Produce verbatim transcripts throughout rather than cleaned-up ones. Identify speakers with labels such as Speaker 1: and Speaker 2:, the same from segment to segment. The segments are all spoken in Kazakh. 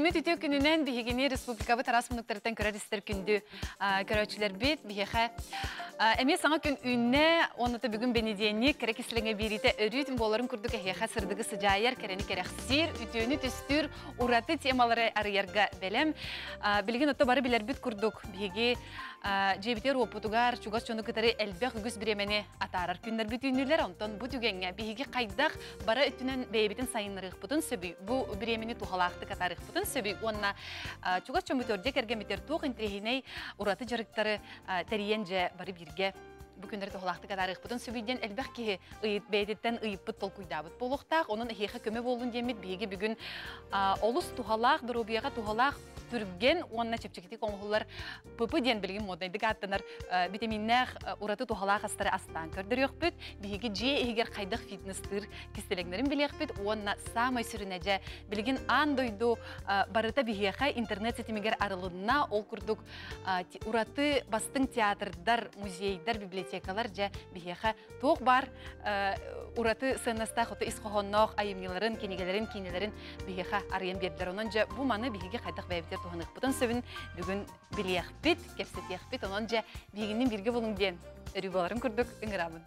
Speaker 1: Итүні түтү күнінен бігігені республикабы тарас мұнықтарыттан көрер істер күнді көрәчілер бет бігеға. Әме саңа күн үнне, оныты бүгін бенедені кәрекесіліңе береті өрітін боларын күрдік әйеға сырдығы сыжайыр, кәрені кәрәқсір, үтіні түстір, ураты темалары арыярға бәлем. Білген отто бары білер бүт күрдік бігі жебітер опытугар, чугас жоны күтәрі әлбәқ үгіз біремене атарар күнлер бүтінілер, онтан бұт үгенге бігі қайдақ бара үтінен бәйбетін сайынырық бұтын сөбі, бұ біремені тухалақты катарық бұтын сөбі, онына чугас жоны көрде кәрген бітер туқ интрехіней ураты жарықтары тәриенже бары бірге Бүкіндер тұғылақты катарық бұтын сөбейден әлбәқ ке бәйдеттен ұйып бұт тол күйдабыт болуқтақ, оның әйеқі көмі болуын демет бейге бүгін олыс тұғалақ, дұробияға тұғалақ түрген, онына чепчекетік оңғылар пұпы ден білген модайдық аттанар витаминнәқ ұраты тұғалақ астары астан көрдір еқ бүт, бейге же егер қайдақ фитнестір кестелегнерін білеқ бүт, онына самай сүрінәже білген андойду барыта бейеқа интернет сетімегер арылығына ол күрдік ұраты бастың театрдар, музейдар, библиотекалар же бейеқа тоқ бар ұраты сынастақ ұты исқоғыннақ айымнелерін, кенегелерін, кенелерін бейеқа арыен берділер. Онын же бұл маны бейге қайдақ бәйбітер туғанық бұтын сөбін бүгін білеқ бет, кепсетеқ бет, онын же бейгінен бірге болың ден өрі боларын күрдік үңірамын.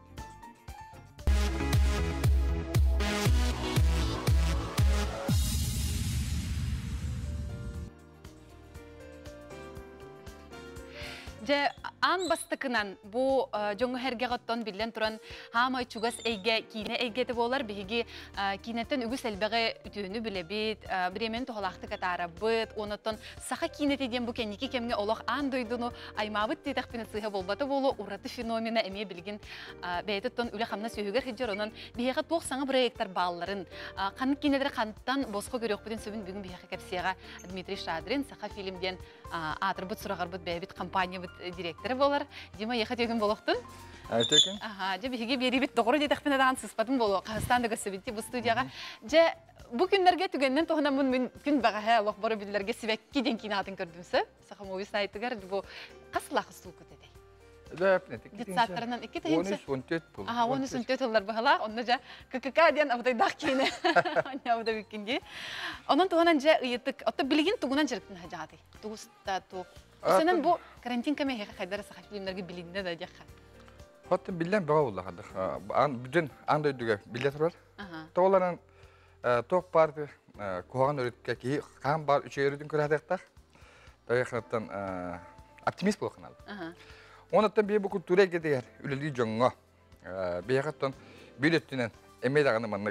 Speaker 1: Ан бастықынан бұл жоңы әрге ғаттан білден тұран хамай чугас әйге кейіне әйгеті болар бейге кейінеттен үгіс әлбәғі үтіні біле бет, біремен тұғалақты қатара бұд, оныттан сақа кейінетеден бұл кәнеке кемге олақ ан дойдыны аймабыт детақпені сыйға болбаты болу ұраты феномена әме білген бәйетіттен үлі қамна сөйігер хеджер, онын бейеға тоқ саңы проекттар балларын, қанық кейінедері қанттан босқы көрек бұден сөбін бүгін бейеға кәпсияға Дмитрий Шадрин сақа фильмден атыр бұд сұрағар бұд бәйбет компания бұд директор болар. Дима ехат егін болуқтын?
Speaker 2: Әйтекен.
Speaker 1: Же беге бері бет тоғыры детақпен адаған сыспатын болу. Қазақстанды көсібетті бұл студияға. Же бұл күндерге түгеннен тоғынан мұн күн баға лоқ бары білдерге себекке ден кейін атын көрдімсі. Сақым ойыс айтығар бұл қасылақы сұл көтеді. Детсаттарынан екі тәйімсі?
Speaker 2: он үш он төрт бұл.
Speaker 1: он үш он төрт ұллар бағала. Онда же ККК ден абытайдақ кейіні. Абыда бүккенге. Онын туғанан же ұйеттік. Отты білген туғынан жүріктің хажады. Туғыста туқ. Сенен бұл карантин кәме қайдары сақа фильмдерге білінді да деққа?
Speaker 2: Хотты білден баға олы қадық. Бүден андойдыға білдет бар. Тоғыларынан тоқ барды қоған өрітке кей қан бар үші өретін көрі адықтақ. Дайықынаттан оптимист болуқын алды. Онаттан бей бұл күлтуре кетегер үлілі жоңға. Бейқаттан бүйдеттінен әмейдағаны маннық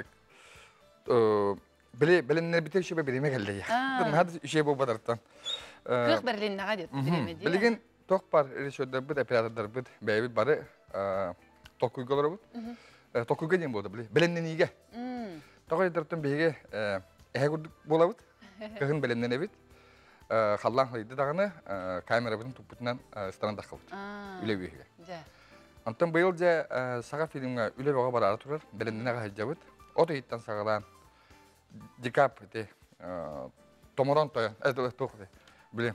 Speaker 2: біліннер бітер үші бәбіреме кәлді. Бұны үші бұл бадарттан.
Speaker 1: Кық бірліннаға дед, біреме де?
Speaker 2: Білген тоқ бар режиссердар бұд, оператордар бұд, бәйбіт бары тоқ күйгілері бұд. Тоқ күйге дейін болды, біліннен еге. Тоқ едірттен бейге әе күрдік бола бұд, қығын біліннен әбіт. Қаллан қылайды дағаны камера бұдың тұппытынан странда қылды, үлі бейге. Антон бұйыл же саға фильмға үлі бәға бар ары тұрар, біліннен әға хәджа бұд. Оты еттен сағалан Дикап, Томорон тойын, әді тоқыды. Білем,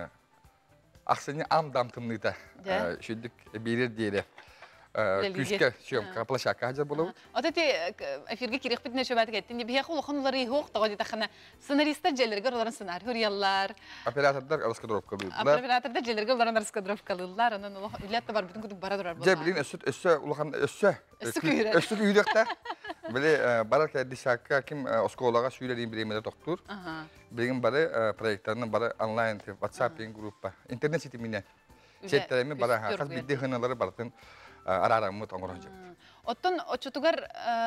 Speaker 2: ақсыны ам-дам тымныйта шүйдік берер дейді. Күшке шүйім площадка хажар болу.
Speaker 1: Отеті эфирге керек бітіне шөбәті кәттін. Бияқ олықын олары еғоқ тағады тақына сценаристер жерлерге оларын сценарий өриялар.
Speaker 2: Оператордар раскадровка бұйылдылар.
Speaker 1: Оператордар жерлерге оларын раскадровка алылар. Онын үлетті бар бүтін күдік бара тұрар болар.
Speaker 2: Же білін өссі ұлған өссі. Өссі күйректі. Біле барар кәді шаққа кім осколаға сүйелерін біремеді тоқтыр. Білген бары проекттарының бары онлайн, WhatsApp-ен группа, интернет сетімінен. Сеттеремен бары қаз білді ғыналары бартын ара-арамы тоңырын жеп.
Speaker 1: Оттон очутугар...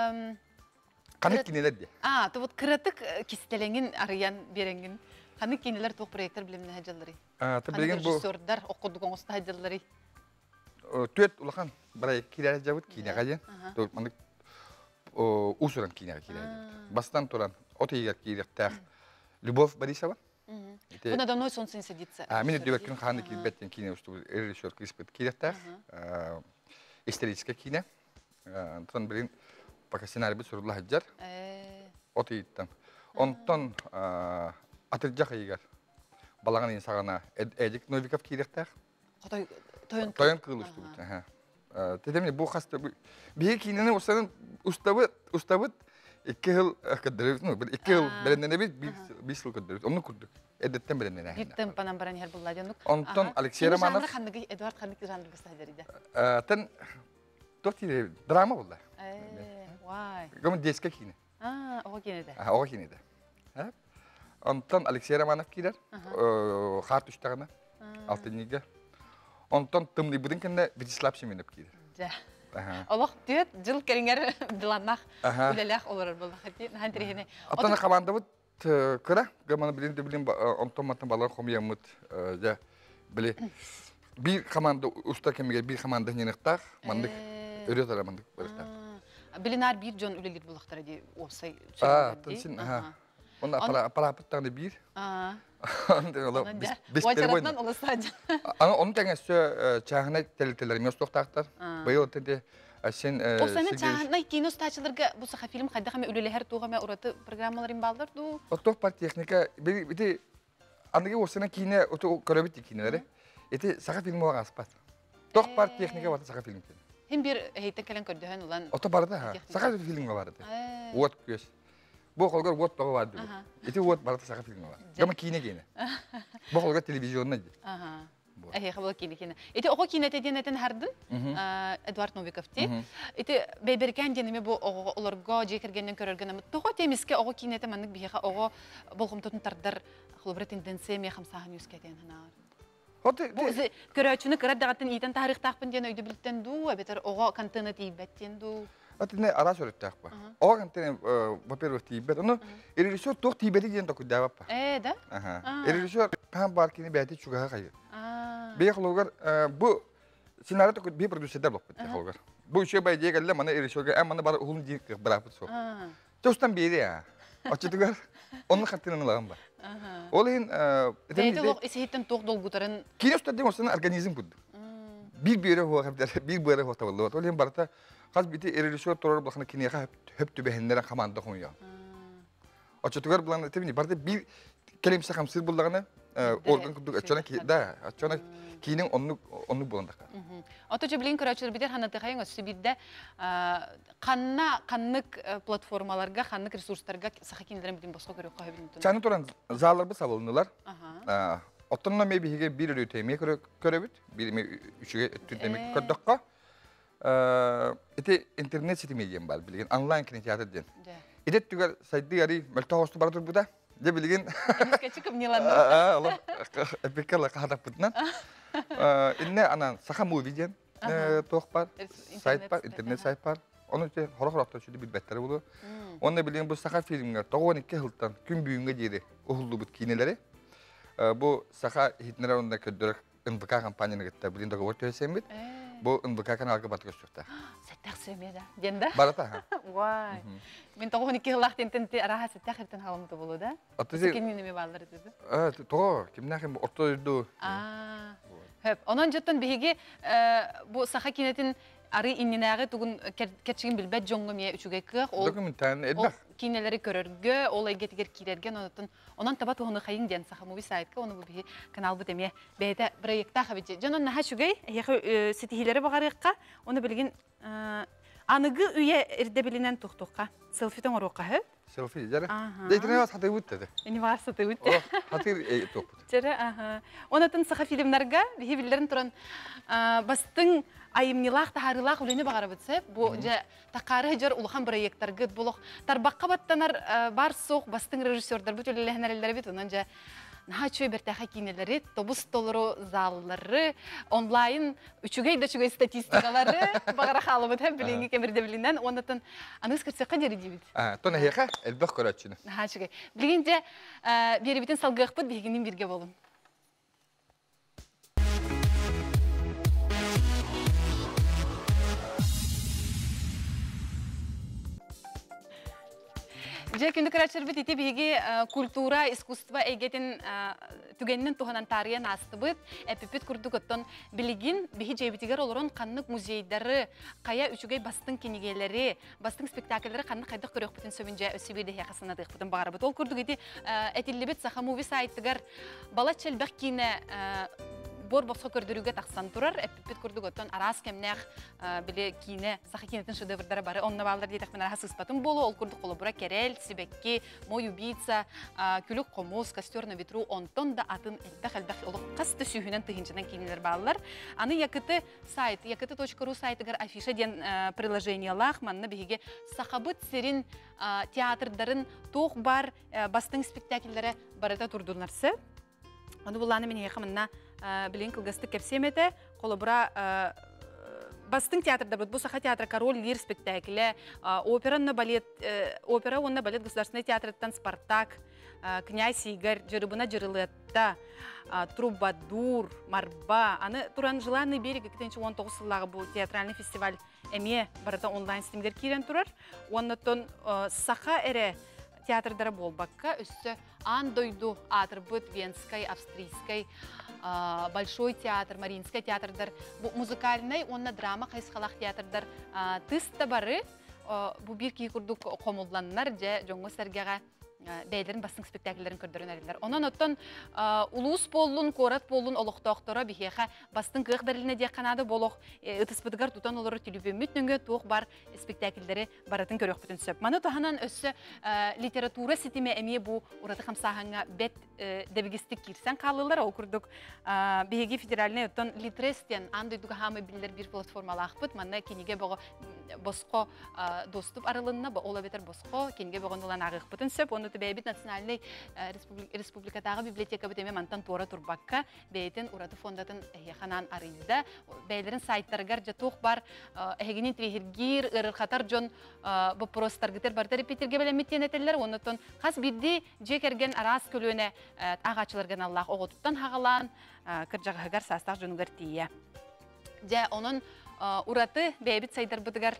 Speaker 2: Қанық кенелер де.
Speaker 1: А, тұбыт қыратық кестеленген арыян беренген. Қанық кенелер тоқ проекттар біліміне хәджалары? Қанық режиссердар оқыдық оңысты хәджалары?
Speaker 2: Төт ұлақан бары келер жабыт, кейіне қаден. Усуран кейінеға келер. Бастан тұран, отайығар кейлер Любовь Борисова.
Speaker 1: Бұна давно сон сын садится.
Speaker 2: Мен өтебеккен қаны кейбеттен кейіне ұшты режиссер Криспет келер. Историческая кейіне. Тұран білген пока сценарий бұд сұрылы хаджар. Отайыттан. Онтан атырджақ егер балаған ең сағана Эдик Новиков келер. Тойын қыл ұшты бұд. Тедеміне бұл қасты бейе кейінені ұстабыд iki yıl kadar, no, bir iki yıl belirlenen bir bir yıl kadar. Onu kurduk. Edetten belirlenen.
Speaker 1: Gittim panan paran her bulla diyorduk.
Speaker 2: Ondan Alexey Romanov.
Speaker 1: Hangi Eduard hangi janr gösterdi?
Speaker 2: Ten dört yıl drama oldu.
Speaker 1: Eee, vay.
Speaker 2: Gömün deske kine.
Speaker 1: Aa, o kine de.
Speaker 2: Ha, o kine de. Ha? Ondan Alexey Romanov gider. Hart üçtağına. Altıncıga. Ondan tımlı budun kende Vyacheslav Semenov gider.
Speaker 1: Allah diyor, jıl keringer dilanmak, ulelah olur bu vakti. Hantrihine.
Speaker 2: Atana komanda bu kıra, gamana bilin de bilin ondan matan balar komiyamut ya bile bir komanda usta kemiğe bir komanda yenektar, mandık öyle aramandık barışta.
Speaker 1: Bilinar bir jon ülelir bu vakti diye olsay.
Speaker 2: Ah, tansin ha. Onda para para apıttan da bir.
Speaker 1: Ah.
Speaker 2: Onda ola biz
Speaker 1: Vajaratan ola sadece.
Speaker 2: Ana onun tengesi çahane telteler miyosluk taktar. Bayıl tede sen
Speaker 1: o sene çahane kino staçılırga bu saha film kadar hem üleler her tuğma uratı programların baldır du.
Speaker 2: O toh part teknika bir bir andaki o sene kine o karabit kineleri. Eti saha filmi var aspat. Toh part teknika var saha film.
Speaker 1: Hem bir heyten kalen kördüğün olan.
Speaker 2: O toh barda ha. Saha film vardı. What köş. Bu kolgar what toh vardı. Eti what barda saha film var. Gama kine gene. Bu kolgar televizyonda.
Speaker 1: Aha. Ehe, kabul kine kine. Eti o kine te deneten hardın. Eduard Novikov ti. Eti beberken deneme bu olarga jekergenden körergen ama toh temiske o kine te manık biha o bolgum tutun tardar xulbra tendensiya me xamsahan yüz keten hanar. Bu köröçünü kırar dağıtın iyiden tarih takpın diyen öydü bilitten du, beter oğa kantını tiybetten du.
Speaker 2: Atine ara sorup takpa. Oğa kantını vapir vapir tiyibet, onu erilişör toh tiyibeti diyen toku devappa.
Speaker 1: Ee da?
Speaker 2: Erilişör paham barkini beti çugaha kayı. Bir xulgar bu senaryo toku bir prodüsörler bakpı xulgar. Bu işe bay diye geldi bana erilişörge en bana bara ulun diye bırakıp sok. Çostan biri ya. Açıdıgar onun kantını lağım var. Olayın
Speaker 1: Deydi loq isihitten toq dolgutarın.
Speaker 2: Kinostar dem olsun organizm budu. Bir bir ho habder bir bir ho tavallo. Olayın barata qaz biti erilişör toror baxna kiniya hep tübehenlere kamanda konya. Açıdıgar bulan tebini barata bir kelimse hamsır bullagana organ kuduk açana ki da açana kinin onu onu bulandak.
Speaker 1: Otoca bilin kuraçlar bider hanatı hayın sübidde kanna kanlık platformalarga kanlık resurslarga sahakinlerin bilin başka görüyor kahibin.
Speaker 2: Çanı toran zallar bu savundular. Aha. Otanna maybe hige bir ötemi köröbüt bir mi üçüge tütemi kördakka. Ete internet site medyan var bilin online kinetiyatı den. İdet tüger saydı yari melta hostu baradır bu da. De bilin.
Speaker 1: Eski çıkıp nilandı.
Speaker 2: Allah epikerla kahadap butnan. İnne anan saha movie den. Toh var. Site var, internet site var. Onun için hora hora şöyle bir better bulu. Onu bilin bu saha filmler toğun iki hıltan gün büyüğünge diydi. Ohullu but kineleri. Bu saha hitnere onda ködürük N V K kampanyana gitti. Bilin de govort öğrenmeydi. Bu N V K kanalga batı gösterdi.
Speaker 1: Settak söymedi. Dende?
Speaker 2: Barata ha.
Speaker 1: Vay. Ben toğun iki hılak tententi araha settak erten halamıdı bulu da. Sekinini mi bağlar dedi?
Speaker 2: Evet, toğu. Kimden kim orta ördü.
Speaker 1: Aa. Hep. Onun jötten bihigi bu saha kinetin arı inninäge tugun keçigin bilbet jongu miye üçüge kık.
Speaker 2: Dokumentarını edbak.
Speaker 1: Kineleri körörgü, olay getiger kirergen onutun. Ondan tabat onu hayın diyen saha movie site'ka onu bu bihi kanal bu demiye beyde proyekta habici. Jonon naha şugay yağı sitihilere bagarıqqa onu bilgin anıgı üye erde bilinen tuqtuqqa. Selfie-ten oroqqa hep.
Speaker 2: Selfie jara. Deytine vas hatı wut dedi.
Speaker 1: Eni varsa da wut.
Speaker 2: Hatır toqut.
Speaker 1: Jara aha. Onatın saha filmlerga bihi billerin turan bastın ayımnilaq taharılaq uleni bagara bitse bu ja taqarı jar ulhan proyektlar gıd buluq tarbaqqa battanar bar soq bastın rejissörler bu türlü lehnerler bit ondan ja naha çöy bertaha kineleri tobus toluru zalları online üçügey de çügey statistikaları bagara halıbıt hem bilingi kemirde bilinden onatın anız kırsa qaderi dibit.
Speaker 2: Ah, tona heqa elbaq koraçını.
Speaker 1: Naha çügey. Bilince biri bitin salgıqpıt bihiginin birge bolun. Же күндү карачыр бит ити биги культура, искусство эгетин түгеннен туханан тарыян астыбыт, эпипит курдук оттон билигин биги жебитигер олорон каннык музейдары, кая үчүгей бастын кинигелери, бастын спектакльдери каннык кайдык көрөк бүтүн сөбүнжө өсүбүдө хакасына дык бүтүн багарбыт. Ол курдук ити этиллибит саха муви сайттыгар бала челбек кине бор босқа көрдірүүгө тақсан турар, әппіппет көрдік оттан арас кемнәқ біле кейіне, сақы кейінетін шедеврдары бары, онына балдар дейтақ мен арас ұспатын болу, ол көрдік қолы бұра керел, сибекке, мой убийца, күлік қомыз, костер на ветру, онтон да атын әлбәқ-әлбәқ олық қасты сүйінен тығынчынан кейінелер балдар. Аны якыты сайт, якыты точка ру сайтыгар афиша ден приложениялақ, манны бігеге сақабыт серин театрдарын тоқ бар бастың спектакльлері барыта тұрдыларсы. Оны бұланы мен еқымына білен кілгісті кепсеметі, қолы бұра бастың театрда бұл саха театра Король Лир спектаклі, опера, балет, опера, онна балет государственный театрыттан Спартак, Князь Игорь, Джерыбына Джерылетта, Трубадур, Марба. Аны туран Желанный берег он тоғыз сыллағы бұл театральный фестиваль әме барыта онлайн стимдер керен тұрар. Оннаттон саха әрі театрдары болбаққа үсті Андойду, Атрбыт, Венскай, Австрийскай, Большой театр, Маринскай театрдар, музыкальный, онна драма, қайсқалақ театрдар тыста бары, бұл бір кей күрдік қомылданлар, жоңғы сәргеға бәйлерін бастың спектакльлерін көрдірін әрілер. Онан оттан улус болуын, корат болуын олықтақтыра бігеға бастың қық бәріліне де қанады болуқ, ұтыспыдығар тұтан олары түлібемет нүнгі тоқ бар спектакльдері баратын көрек бүтін сөп. Маны тұханан өсі литература сетіме әме бұл ұраты қамсағанға бәт дәбігістік керсен қалылар, ол күрдік бігеге федераліне оттан литрестен андойдығы хамы білдер бір платформалы ақпыт, маны кенеге бұғы босқо доступ арылынна, ола бетер босқо, кенеге бұғын олан ағық бүтін сөп, оны бәйбіт национальный республикатағы библиотека бітеме мантан туара турбакка бәйтін ураты фондатын әйханан арыйда. Бәйлерін сайттарғар жатуқ бар, әйгенен трехергир, ұрырқатар жон бұпростарғытер барда репетерге бәлеметтен әтелер. Онытын қас бірді жекерген арас көлөне ағачыларған Аллах оғытыптан хағалан кіржағығар састақ жонығар тейе. Жа оның ураты бәйбіт сайдар бұдығар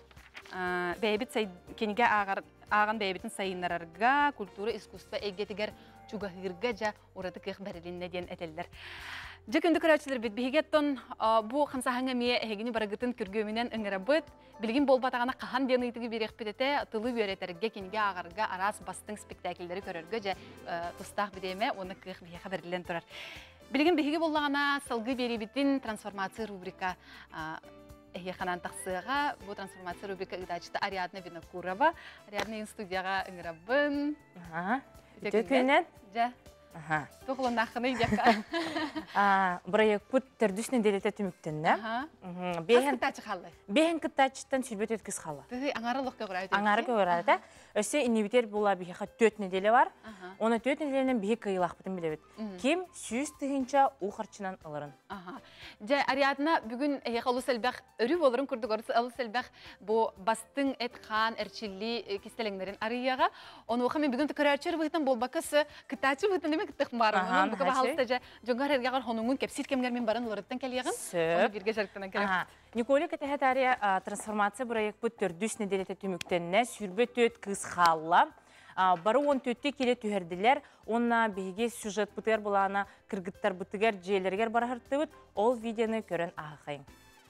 Speaker 1: бәйбіт кенеге ағын бәйбітін сайынларарға, культура, искусство, әйгетігер чуғағырға жа ұраты кеқ бәрілінне ден әтелдер. Жүкінді көрәчілер бет бігеттон бұ қамсағанға мие әйгені барағытын күргөмінен үңірі бұд, білген болбатағана қахан ден ұйтығы берек бітеті, тұлы өретерге кенеге ағарға арас бастың спектакльдері көрерге жа тұстақ бідеме, оны кеқ бейеқа бәрілін тұрар. Білген бігеге болағана салғы беребетін трансформация рубрика Эханан тақсыға, бұл трансформация рубрика ұдачыты Ариадна Винокурова. Ариадна студияға үңірабын.
Speaker 3: Төкінен?
Speaker 1: Жа. Тоқылын нақыны идеқа.
Speaker 3: Бұрайық бұд түрдісіне делеті түміктінні.
Speaker 1: Қас кітачы қалы?
Speaker 3: Бейін кітачыттан сүрбет өткіз қалы.
Speaker 1: Түгі аңары лұқ көғырайды?
Speaker 3: Аңары көғырайды. Өсі инвитер бұла бейіға төт неделі бар. Оны төт неделінен бейі қиылақ бұтын білебет. Кем сүйіз түгінші ұқарчынан алырын.
Speaker 1: Жа, Ариадна, бүгін әйеқ алу сәлбәқ өрі болырын күрдік орысы алу сәлбәқ бұл бастың әтқан, әрчілі кестелеңдерін арияға. Оны оқы мен бүгін түкірәрчер бұғытын бол бақысы кітачы бұғытын деме кіттіқ барым. Оның бұқы бағалыста жа, жоңғар әргеғар хоныңын кәпсет кемгермен барын оларыттан кәлеғын. Оны бірге жарықтынан кәлеп.
Speaker 3: Николай кәтәхәт ария трансформация бұрайық бұд түрдіс неделеті түміктенне сүрбет өт қыз қалла. Бары он төтте келе түйерділер, онна бейге сюжет бұтығар бұлағына кіргіттар бұтығар жейлергер бара хыртты бұд, ол видеоны көрін ағықайын.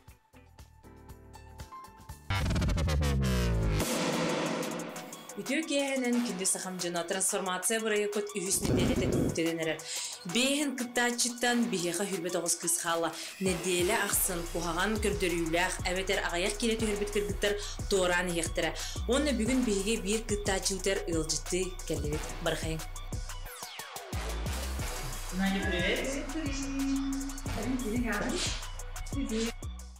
Speaker 3: Үтеу кейхенен күнді сақамжына трансформация бұрайы көт үйісіне делеті түміктеден әрір. Бейін кіттачыттан бейеға хүрбет оғыз қыз қала. Неделі ақсын қуғаған көрдірюләқ, әветер ағаяқ келеті хүрбет кіргіттар тоғыран ектірі. Оны бүгін бейге бір кіттачылтар ұлжытты кәлдебет барқайын. Надя, привет! Привет!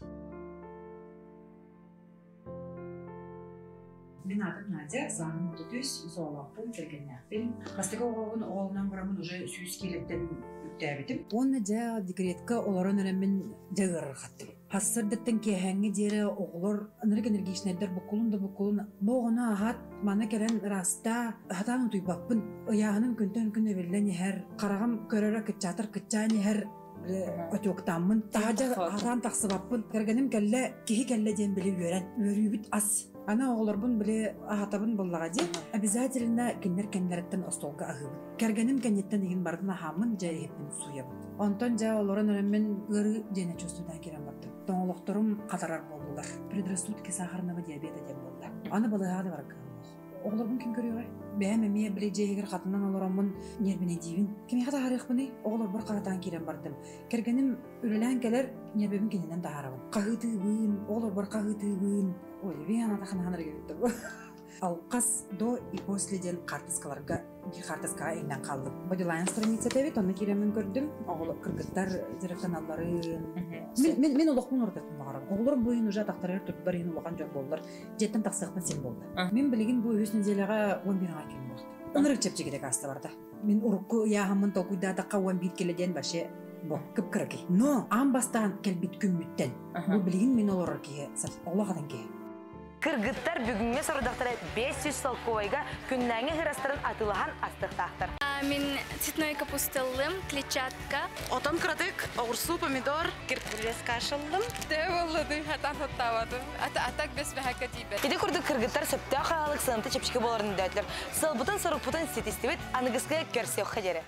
Speaker 4: Мен атым Надя, заңын тұтыс, зоолаппын, тергеннәқпен. Бастығы оғылын оғылынан бұрамын уже сүйіз келеттен үктәбетім. Оны жа декретка оларын өрәмін жағырыр қаттым. Хассырдыттың кехәңі дері оғылыр, энергия-энергичнердер бұқылын да бұқылын. Боғына ағат, мана кәрін раста, хатан ұтуйбақпын. Яғының күнтен күн әвелден әр, қарағым көрері күтчатыр күтчайын әр өтіоқтамын. Тағажа аған тақсыбаппын. Кәргенім кәлі, кехи кәлі ден біліп өрән, өрүйбіт ас. Ана оғыларбын біле ағатабын боллаға де, обязательно кеннер-кеннереттен остолға ағыбын. Кәргенім кәнеттен еген бардына хамын жа еппін суябын. Онтан жа оларын өріммен ғыры дене чөстудан керен барды. Тоңылықтырым қатарар болдылар. Предрастудки сахарного диабета дем болды. Аны балығады бар кағылық. Оғыларбын кен көрі ғай? бәм эме билежегер хатынан олоромун нербине дивин. Кеме хата харыхбыны оглор бір каратан кирен бардым. Кергеним үрелен келер нербебин кененен таарабын. Кагытыбын, оглор бір кагытыбын. Ой, бен ата хананыр келди. Ал қас до и после ден картаскаларга bir kartaska elinden kaldım. Bodyline страница тевит, onu kiremin gördüm. Oğlu kırgıtlar direkt kanalların. Men men men olaqmın orada kullanarım. Oğlurum bu yıl taktırır tut bir yıl olaqan joq bollar. Jetten taqsaqman sen boldu. Men biligin bu hüsn zelaga on bir ay keldi. Onları çepçe gerek asta barda. Men urukku yahamın tokuyda da qawan bir keleden başı bu kıpkıraki. No, am bastan kelbit kümmütten. Bu biligin men olur ki Allah'tan ki.
Speaker 5: Kırgıtlar bugünkü sorudakları beş yüz salkovayga künnäňe hırastırın atılahan astıqtaqtır.
Speaker 6: Min цветной капусталым, клетчатка.
Speaker 7: Отон крадык, огурсу, помидор,
Speaker 6: Геркулес кашылдым.
Speaker 8: Де боллады, хатан хоттавадым. Ата атак бес бәһәккә тибет.
Speaker 5: Иде күрдүк кыргыттар сөптө халык сынты чепчики боларын дөтлөр. Сылбытын сырыпытын сетистибет аныгыска көрсө хәҗәре.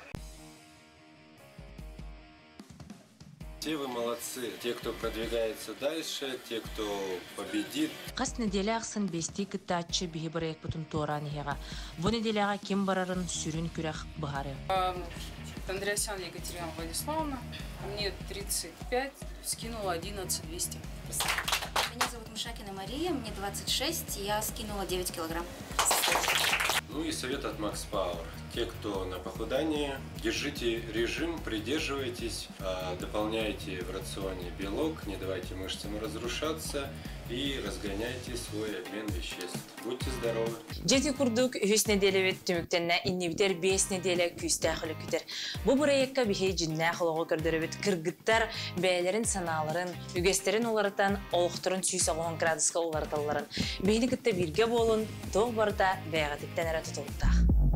Speaker 9: Все вы молодцы. Те, кто продвигается дальше, те, кто победит.
Speaker 3: Қас неделе ақсын бести кіттатчы бігі бір екпітін туаран еға. Бұ неделеға кем барарын сүрін күрәқ бұғары.
Speaker 10: Андреасян Екатерина Владиславовна. Мне тридцать пять, скинула одиннадцать двести.
Speaker 6: Меня зовут Мышакина Мария, мне двадцать шесть, я скинула девять килограмм.
Speaker 9: Ну и совет от Max Power. Те, кто на похудании, держите режим, придерживайтесь, дополняйте в рационе белок, не давайте мышцам разрушаться и разгоняйте свой обмен веществ. Будьте здоровы.
Speaker 3: Жети курдук үс неделе бет түмүктенне иннибитер бес неделе күстәхле күтер. Бу проектка бихе жиннә хлого көрдөрөбүт кыргыттар бәйләрен саналарын, үгестерин олардан олуктурун сүйсө он градуска оларталарын. Бейни кытта бирге болун, тог барда бәягатыктан ара тутулуктак.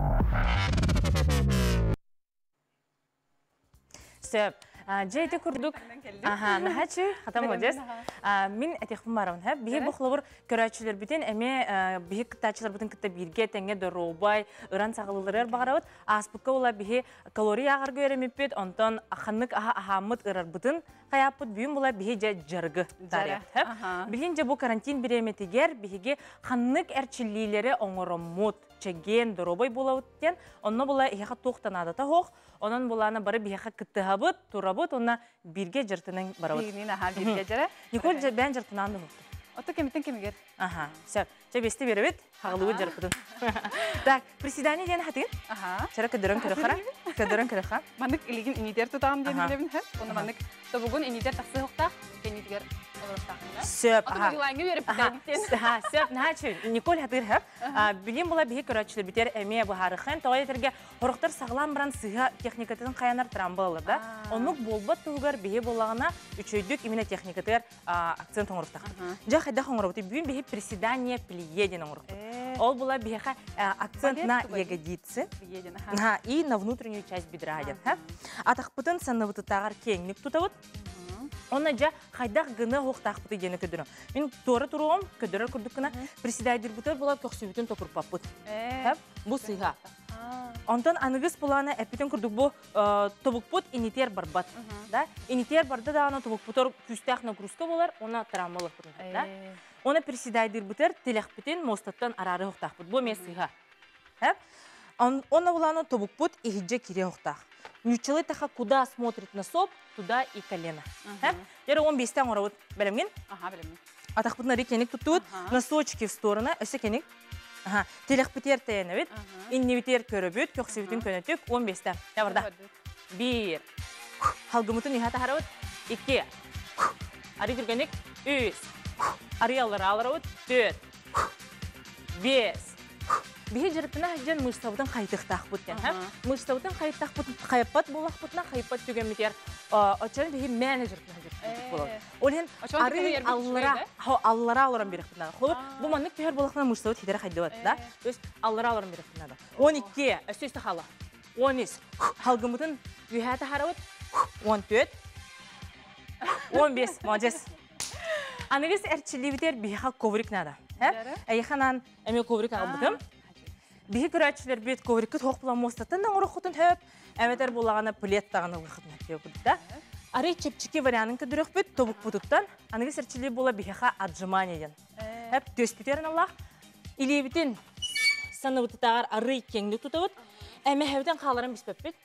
Speaker 5: Сөп, жети курдук. Аха, нахачы, хатам молодец. Мин этехпин барам хәп. Бихе бухлабыр көрәчүләр битен, әме бихе кытачылар битен кытта бирге тәңгә доробай, ыран сагылылар багарабыт. Аспыкка ула бихе калория агар гөремепет, онтон аханнык аха ахамыт ырар битен каяпыт бүйүн була бихе жа жаргы тарих хәп. Билинҗе бу карантин биреметигер бихеге ханнык әрчиллиләре оңороммут чеген доробай булавыттен, онно була яха токтанады та хох. Onun bulana barı bir hak kıtıhabıt, turabıt, ona birge jırtının barabıt.
Speaker 1: Birinin aha birge jara.
Speaker 5: Nikol ben jırtından da huktu.
Speaker 1: Oto kemitin kemiger.
Speaker 5: Aha, söp. Çabesti birabit, hağlığı jırtın. Tak, приседание ден хатин.
Speaker 1: Aha.
Speaker 5: Çara kadırın kırıkara. Kadırın kırıkara.
Speaker 1: Manık iligin initer tutam diye bilebin hep. Onu manık tabugun initer taksı hukta. Kenitiger olarak takında.
Speaker 5: Söp.
Speaker 1: Oto bilangi verip gittin.
Speaker 5: Ha, söp. Naçı. Nikol hatır hep. Bilin bula bir körəçli biter emeğe bu harıqın. Toğa yeterge horuktar sağlam baran sıha texnikatının kayanar trambalıdır da. Onluk bolbat tuğgar bihe bolağına üçöydük imine texnikatır akcent oңырықтақ. Жа қайда оңырықты бүйін бейі приседание плие ден оңырықты. Ол была бейі акцент на ягодицы и на внутреннюю часть бедра. Атақпытын санывыты тағар кеңнік тұтауыт. Оны жа қайдақ ғыны оқтақпыты дені көдірім. Мен торы тұруым, көдірі күрдікіна приседайдер бұтыр болап көксібітін топырпаппыт. Бұл сыйға. Онтан анығыз бұланы әппетін күрдік бұл тобықпыт инитер барбат. Инитер барды да ана тобықпытыр күстәқ нагрузка болар, оны травмалық бұтын. Оны приседайдер бұтыр телеқпетін мостаттан арары оқтақпыт. Бұл мен сыйға. Оны бұланы тобықпыт ихиджа кере оқтақ. Нючалы таха куда смотрит носок, туда и колено. Яра он бестен оравыт. Бәлемген?
Speaker 1: Ага, бәлемген.
Speaker 5: Атақпытына рекенік тұттуыт, носочки в стороны, өсі кенік. Телеқпітер тәйені бет, инневитер көрі бүт, көксебетін көнетік, он бестен. Яварда. Bir. Халгымытын ихата харавыт. Икке. Ары кіргенік. Үз. Ары алыр алыравыт. Төрт. Бес. Бихе жырыптына жан мышсабытын қайтықтақ бұттен. Мышсабытын қайтықтақ бұттын қайыппат болақ бұттына қайыппат түгенметер. Очарын бихе менеджертына жырыптын болады. Олен ары аллара алыран берік бұттына. Бұл маннық түйер болақына мышсабыт хедері қайды бады. Өз аллара алыран берік бұттына. он iki, өсті қала. он үч, халгымытын үйәті харауыт. он төрт, он бес, молодец. Анығыз әрчілевітер бейха коврик нада. Әйханан әме коврик ағылбытым. Бейхі көрәтшілер бет коврикті тоқпылан мостаттан аңыры құтын төп, әметер болағана плет тағаны ұлғытын әттеу күдді. Ары чепчеке варианын көдірек бет тобық бұтықтан, анығыз әрчілев бола бейха аджыманиян. Әп төспетерін Аллах, илебітін саныбытытағар ары кеңді тұтауыд. Әмі әвден қаларын біспеппет.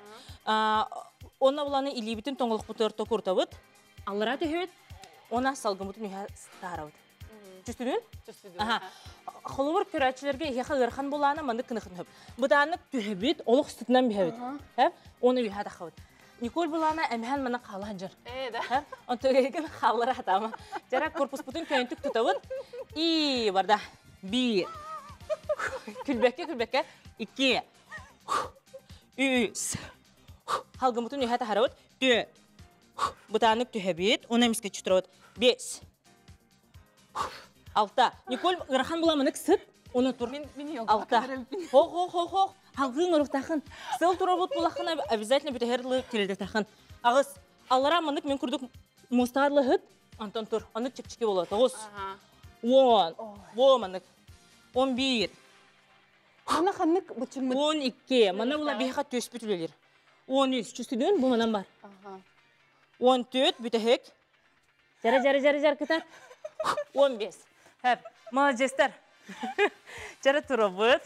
Speaker 5: Оны оланы илибітін тоңылық бұтырты құртауыд. Алыра төхет, она салғымытын үйе старауыд. Жүстүдүн? Жүстүдүн. Холовор көрәтчілерге ехе ырхан боланы манды кынықын хөп. Бұданы төхебет, олық сүтінен бейбет. Оны үйе тақауыд. Николь боланы әміған мана қалған жыр. Әйді. Он төгеген қалыр атамы. Жара корпус бұтын көнтік тұтауыд. И барда. Bir. Külbeke külbeke. İki. Üç. Halgımıtın ühete haravut. Dört. Butanlık tühebit. Ona miske çıtıravut. Beş. Altta. Nikol ırhan bulamınık sıt. Onu tur. Altta. Ho ho ho ho. Halgın ırık takın. Sıl turavut bulakına обязательно bir herli kilde takın. Ağız. Allara mınık men kurduk mustarlı hıt. Anton tur. Anık çık-çıkı olur. Doğuz. On. Во мынык. Он bir.
Speaker 1: Mana xanık bıçılmıt.
Speaker 5: On iki. Mana ula bihaqa tös bütülülür. On üç. Çüstüdün bu manam var. On dört. Bütehek. Jara jara jara jara kıtar. On beş. Hep. Молодецтер. Жара турабыт.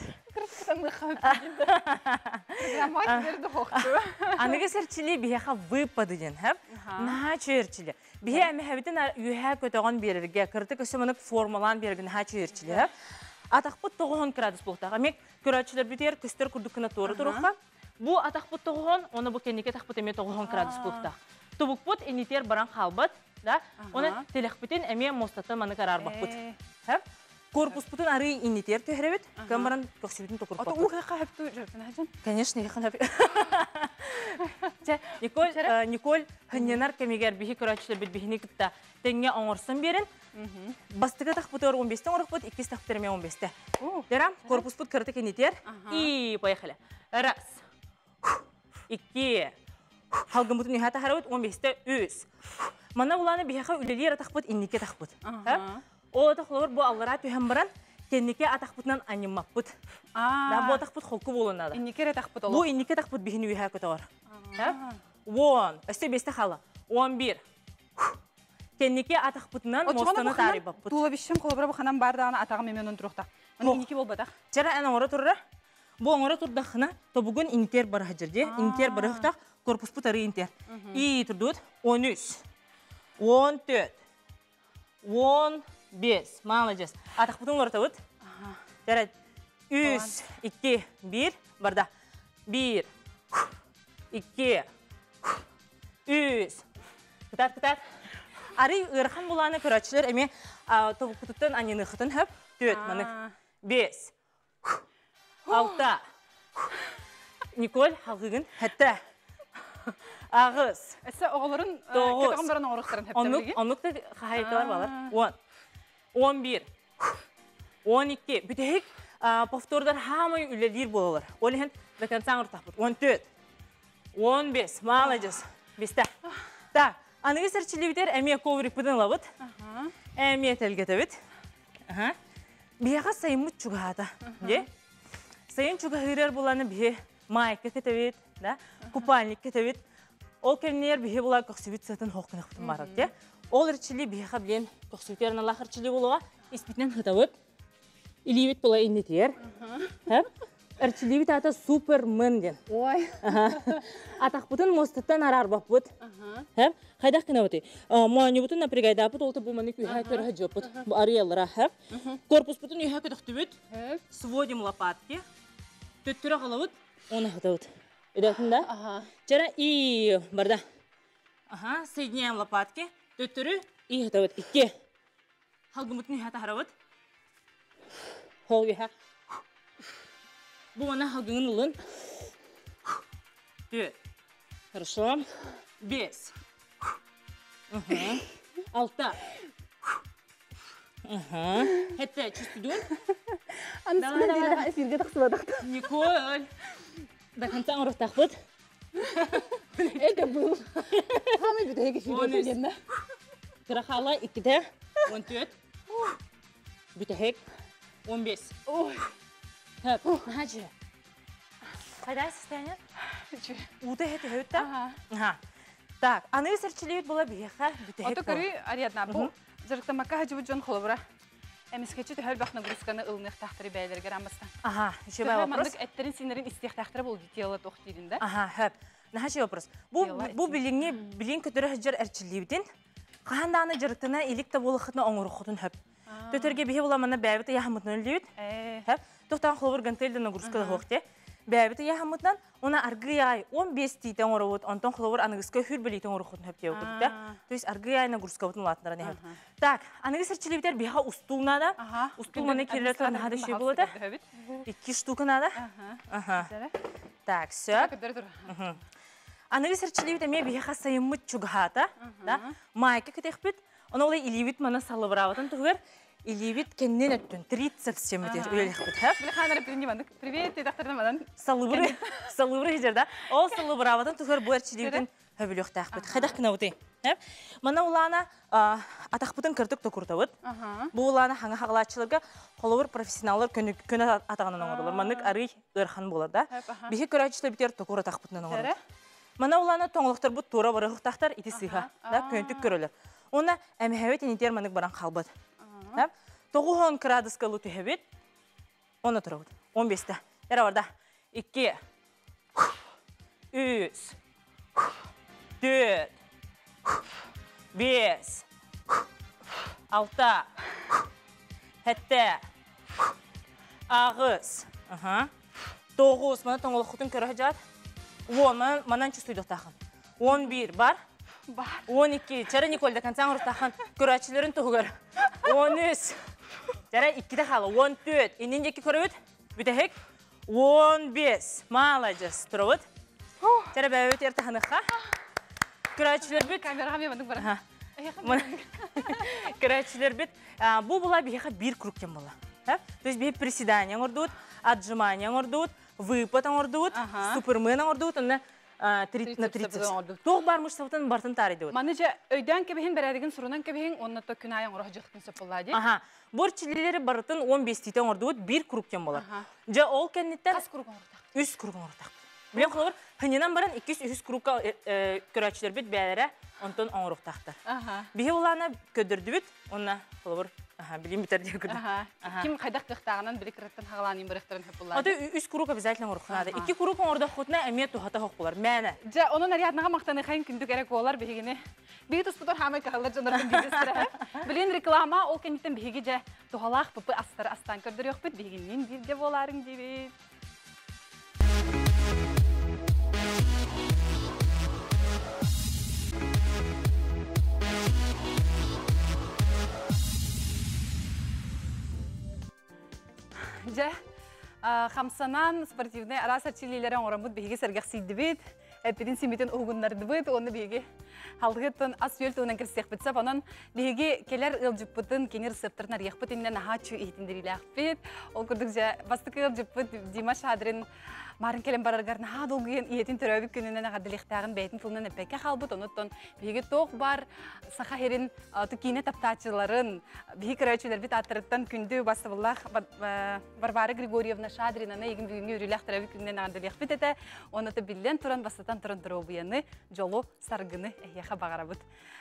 Speaker 5: Аныгы серчили бияха выпады ден, хеп? Наха чөйерчили. Бия әмі хәбітін үйәе көтіған берерге, кірті көсімінік формалан берген наха чөйерчили, хеп? Атақпыт тоғын градус болтаға. Мек көрәтшілер бітер күстер күрдікіні торы тұруққа. Бұ атақпыт тоғын, оны бұ кенеке тақпыт әме тоғын градус болтаға. Тұбықпыт әнетер баран қалбыт, оны телеқпітен әме мостаты маны қарар бақпыт. Корпус путун ары иннитер төһрәбит, камеран көксүбитин токур папа.
Speaker 1: Ото уха хәптү жөртүн хаҗан.
Speaker 5: Конечно, яхан хәп. Те, Николь, Николь хыннар кемигер бихи көрәчләр бит бихини китта. Теңгә аңарсын берин. Бастыга тахпутор он беш орык бут, ике тахптерме он беш. Дәрәм, корпус пут кыртык иннитер. И поехали. Раз. Ике. Халгым бутун яхата харабыт он беш үз. Мана буланы бихаха үлелер тахпут иннике тахпут. О, тахлор бу аллара төһәм баран, кеннике атахпутнан аниммаппут. Да бу атахпут холку болуна да.
Speaker 1: Иннике тахпут оло.
Speaker 5: Бу иннике тахпут бихини үйә көтәр. он, өсте бесте хала. он bir. Кеннике атахпутнан мостаны тарибаппут.
Speaker 1: Тула бишем колобра бу ханам бардагына атагы меменон турукта. Аны иннике болбадак.
Speaker 5: Жара ана ора турра. Бу аңара турдахына, то бүгүн интер бар хаҗырде. Интер барыхта корпус путары интер. И турдут он üç. он dört. он beş. Молодец. Атақ бұтын ортауыд. Жарат. Үз, iki, bir. Барда. Bir. iki. Үз. Кытат, кытат. Ары ырхан бұланы көрәтшілер әме тобы құтыттан анені құтын хөп. Төт, манық. Бес. Алта. Николь, халғығын. Хәтті. Ағыз.
Speaker 1: Әсі оғыларын көтіғымдарын оғырықтарын хөптәлігі?
Speaker 5: Онлықта қағайықталар балар. он. он bir. он iki. Бүтәйік повтордар хамай үлелер болалар. Олеген до конца ұртақ бұд. он dört. он beş. Молодец. Бесті. Так, анығы сәрчілі бітер әме коврик бұдын лабыд. Әме тәлгеті біт. Бияға сайымыт чуғағата. Сайын чуғағырар боланы бие майка кеті біт, купальник кеті біт. Ол кәмінер бие болар көксі бит сәтін хоққынық бұтын барады. Ол әрчілі бияға білен көксүйтерін аллах әрчілі болуға испитнен хытавыд. Илибет бола иннетер. Әрчілі бит ата супермен ден.
Speaker 1: Ой.
Speaker 5: Атақ бұтын мостаттан арар бап бұд. Қайдақ кіна бұты? Муани бұтын напрягайда бұд, олты бұманы күйхай көрі жөп бұд. Ариялыра. Корпус бұтын үйхай көтіқті бұд. Сводим лопатки. Төттірі қала бұд. Оны хытавыд. Өдәтін да? Жара и барда. Соединяем лопатки. Төттірі и хытавыд. Икке. Халгымытын үйхай тахаравыд. Хол үйхай. Бұл ана халгыңын ұлын. Төрт. Хорошо. Бес. Алта. Хәтті, чүстідуін?
Speaker 1: Анысында беріға эфирге тақсыбадық.
Speaker 5: Николь. Да конца ұрықтақ бұд.
Speaker 1: Эге бұл. Хамай бүді эге эфирге тәгенді.
Speaker 5: Қырақала иккіде. он төрт. Бүтәхек. он беш. Хөп, наға жүрі. Қайдай состояние? Уты хеті хөтті? Так, аны сәрчілеуіт бола бейеқа бүтәхек бол.
Speaker 1: Ото көрі, Ариадна, бұл жырықтамаққа хәжі бұд жон қолы бұра. Эмискечи төхөл бахна грузканы ылных тахтыры бәйлерге рамастан.
Speaker 5: Ага, еще бай вопрос.
Speaker 1: Мандык эттерин синерин истех тахтыры болды тела тохтирин да?
Speaker 5: Ага, хөп. Наха ще вопрос. Бу бу билиңне билиң көтөрө хәҗәр әрчилибитин. Каханданы жыртына иликте булыхны оңрухтун хөп. Төтөргө бихе буламана бәбите яхмытны либит. Хөп. Тохтан хловыр гантелден нагрузкада хохте. Бәбите яхмытнан она аргыяй он беш титен оровут, антон хловыр аныгыска хүр билитен орухтун хөп деп кытта. То есть аргыяй нагрузка бутын латнара не. Так, аныгы сәрчилибитер биха устулна да. Устул маны кирелетен хада ше булады. Икки штука надо. Ага. Так, все. Аныгы сәрчилибитер ме биха сайыммыт чугата, да? Майка кетехбит. Она олай иливит мана салыбыраватын тугар. Иливит кеннен өттүн тридцать семидер үйлехбит, хэп?
Speaker 1: Билханары принимадык. Привет, доктордан мадан.
Speaker 5: Салыбыры, салыбыры жерда. Ол салыбыраватын тугар бу әрчилибитин хөбүлөх тахбит. Хайдах кына бути, хэп? Мана улана атахбытын кырдык токуртабыт. Бу улана хаңа хагылачыларга холовыр профессионаллар көне көне атаганын оңордулар. Манык арый ырхан болар да. Бихи көрәчләр битер токур атахбытын оңордулар. Мана улана тоңлыктар бу тура барыгы тахтар ити сыйга, да, көнтүк көрөлөр. Она әмһәвет интер манык баран халбыт. Да? тоғыз градуска луту хэбит. Он отрывает. он бесте. Яра варда. Икки. Үс. Төрт. Бес. Алта. Хәтте. Ағыз. Тоғыз. Мана тоңылық құтын көрі жат. Он. Манан чүстойдық тақын. Он бір бар. он iki. Чара Никольда концан ұрып тақын көрәтшілерін тұғығыр. он үч. Чара иккіде қалы. он төрт. Иннен жекі көрі өт. Бүтәхек. он бес. Малайжыз. Тұры өт. Чара бәй өт ерті қаныққа. Көрәтшілер бүт.
Speaker 1: Камераға мен бандық бара.
Speaker 5: Көрәтшілер бүт. Бұл бұла бейхат бір күріктен бұла. То есть бей приседания ұрдуыт, отжимания ұрдуыт, выпад ұрдуыт, супермен ұрдуыт, на тридцать. Тоқ бармыш сауытын бартын тарайды өт.
Speaker 1: Маныча, өйден кебехин бәрәдеген сұрынан кебехин, онна то күн аян ұрағы жықтын сөп болады.
Speaker 5: Аха. Бұр чилелері барытын он бес титен ұрдуыт, бір күріктен болар. Жа ол кәнеттен...
Speaker 1: Қас күрігін ұрдақ?
Speaker 5: үч күрігін ұрдақ. Білен құлығыр, хыненан баран екі жүз күрікка көрәтшілер бүт бәлері онтон оңырықтақтар. Бейе оланы көдірді бүт, онна құлығыр білейм бітер де көді.
Speaker 1: Ким қайдақ қықтағынан білік реттен хағыланын біріқтерін хөп болады?
Speaker 5: Ады үч күрік обязательно ұрықынады. Екі күрік оңырда құтына әмет тұхата хоқ болар. Мәні.
Speaker 1: Жа, оның ариаднаға мақтаны қайын күндік әрек олар бейгені. Бейгі тұспұтыр хамай қағылар жанырдың бейгістірі. Білен реклама ол кәнеттен бейгі жа тұғалақ бұпы астары астан көрдір еқ бүт бейгеннен бірде боларың дейбет. Жа, қамсанан спортивный арас әрчилелерін орамыд бейге сәргәқ сейді бейд, әппеден семетін ұғынларды бейд, оны бейге халғыттын ас үйел туынан кірсек бітсіп, онын бейге келер ұлжыппытын кенер сыптырын арияқ бітінен аға чу ехтіндерілі ақ бейд. Ол күрдік жа, бастық ұлжыппыт Димаш Адрин марын келем бараргарна ха долгуен иетин төрөбүк күнүнөн агадылыктагын бейтин тулунан эпекке халбыт онуттон биги ток бар саха херин тукине таптачыларын биги көрөчүлөр бит атырыттан күндү басыбыллах Варвара Григорьевна Шадринаны эгин бүгүнгө үрүлэх төрөбүк күнүнөн агадылык бит эте онуты билен туран бастатан туран туробуяны жолу саргыны эхяха багарабыт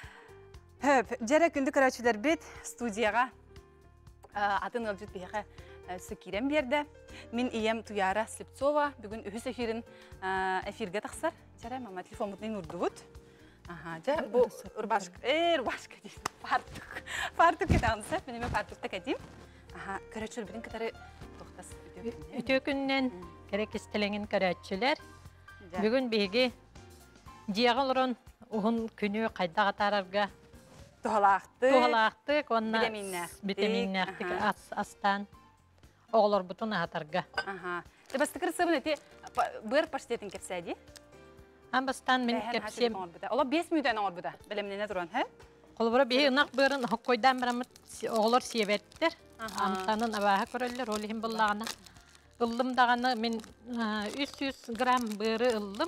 Speaker 1: хөп жара күндү көрөчүлөр бит студияга атын ылжыт бихе Сыкирем берді. Мен ием Туяра Слепцова. Бүгін үхіс эфирін эфирге тақсар. Жара, мама телефон мұтнайын ұрды бұд. Аха, жа, бұл ұрбашқы, э, ұрбашқы дейін. Фартук. Фартук кетағынса, менеме фартукта кәдейм. Аха, көрәтшілер бірін кітары тоқтас.
Speaker 11: Үтө күннен керек істелеңін көрәтшілер. Бүгін бейге жиағыл ұрын ұғын күні қайдағы тарарға.
Speaker 1: Туғалақты.
Speaker 11: Туғалақты, онна бітеминнәқтік астан. Оғылар бұтын ағатарға.
Speaker 1: Бастықыр сыбын өте бұр паштетін кепсәді?
Speaker 11: Амбастан мен кепсем.
Speaker 1: Ола бес мүйтен оғыр бұда, білімнене тұрған, хә?
Speaker 11: Қолбыра бей ұнақ бұрын қойдан бірамыт оғылар сиебеттер. Амтанын абаға көрілер, олығын бұллағына. Ұлдымдағаны мен үч жүз грамм бұры ұлдым.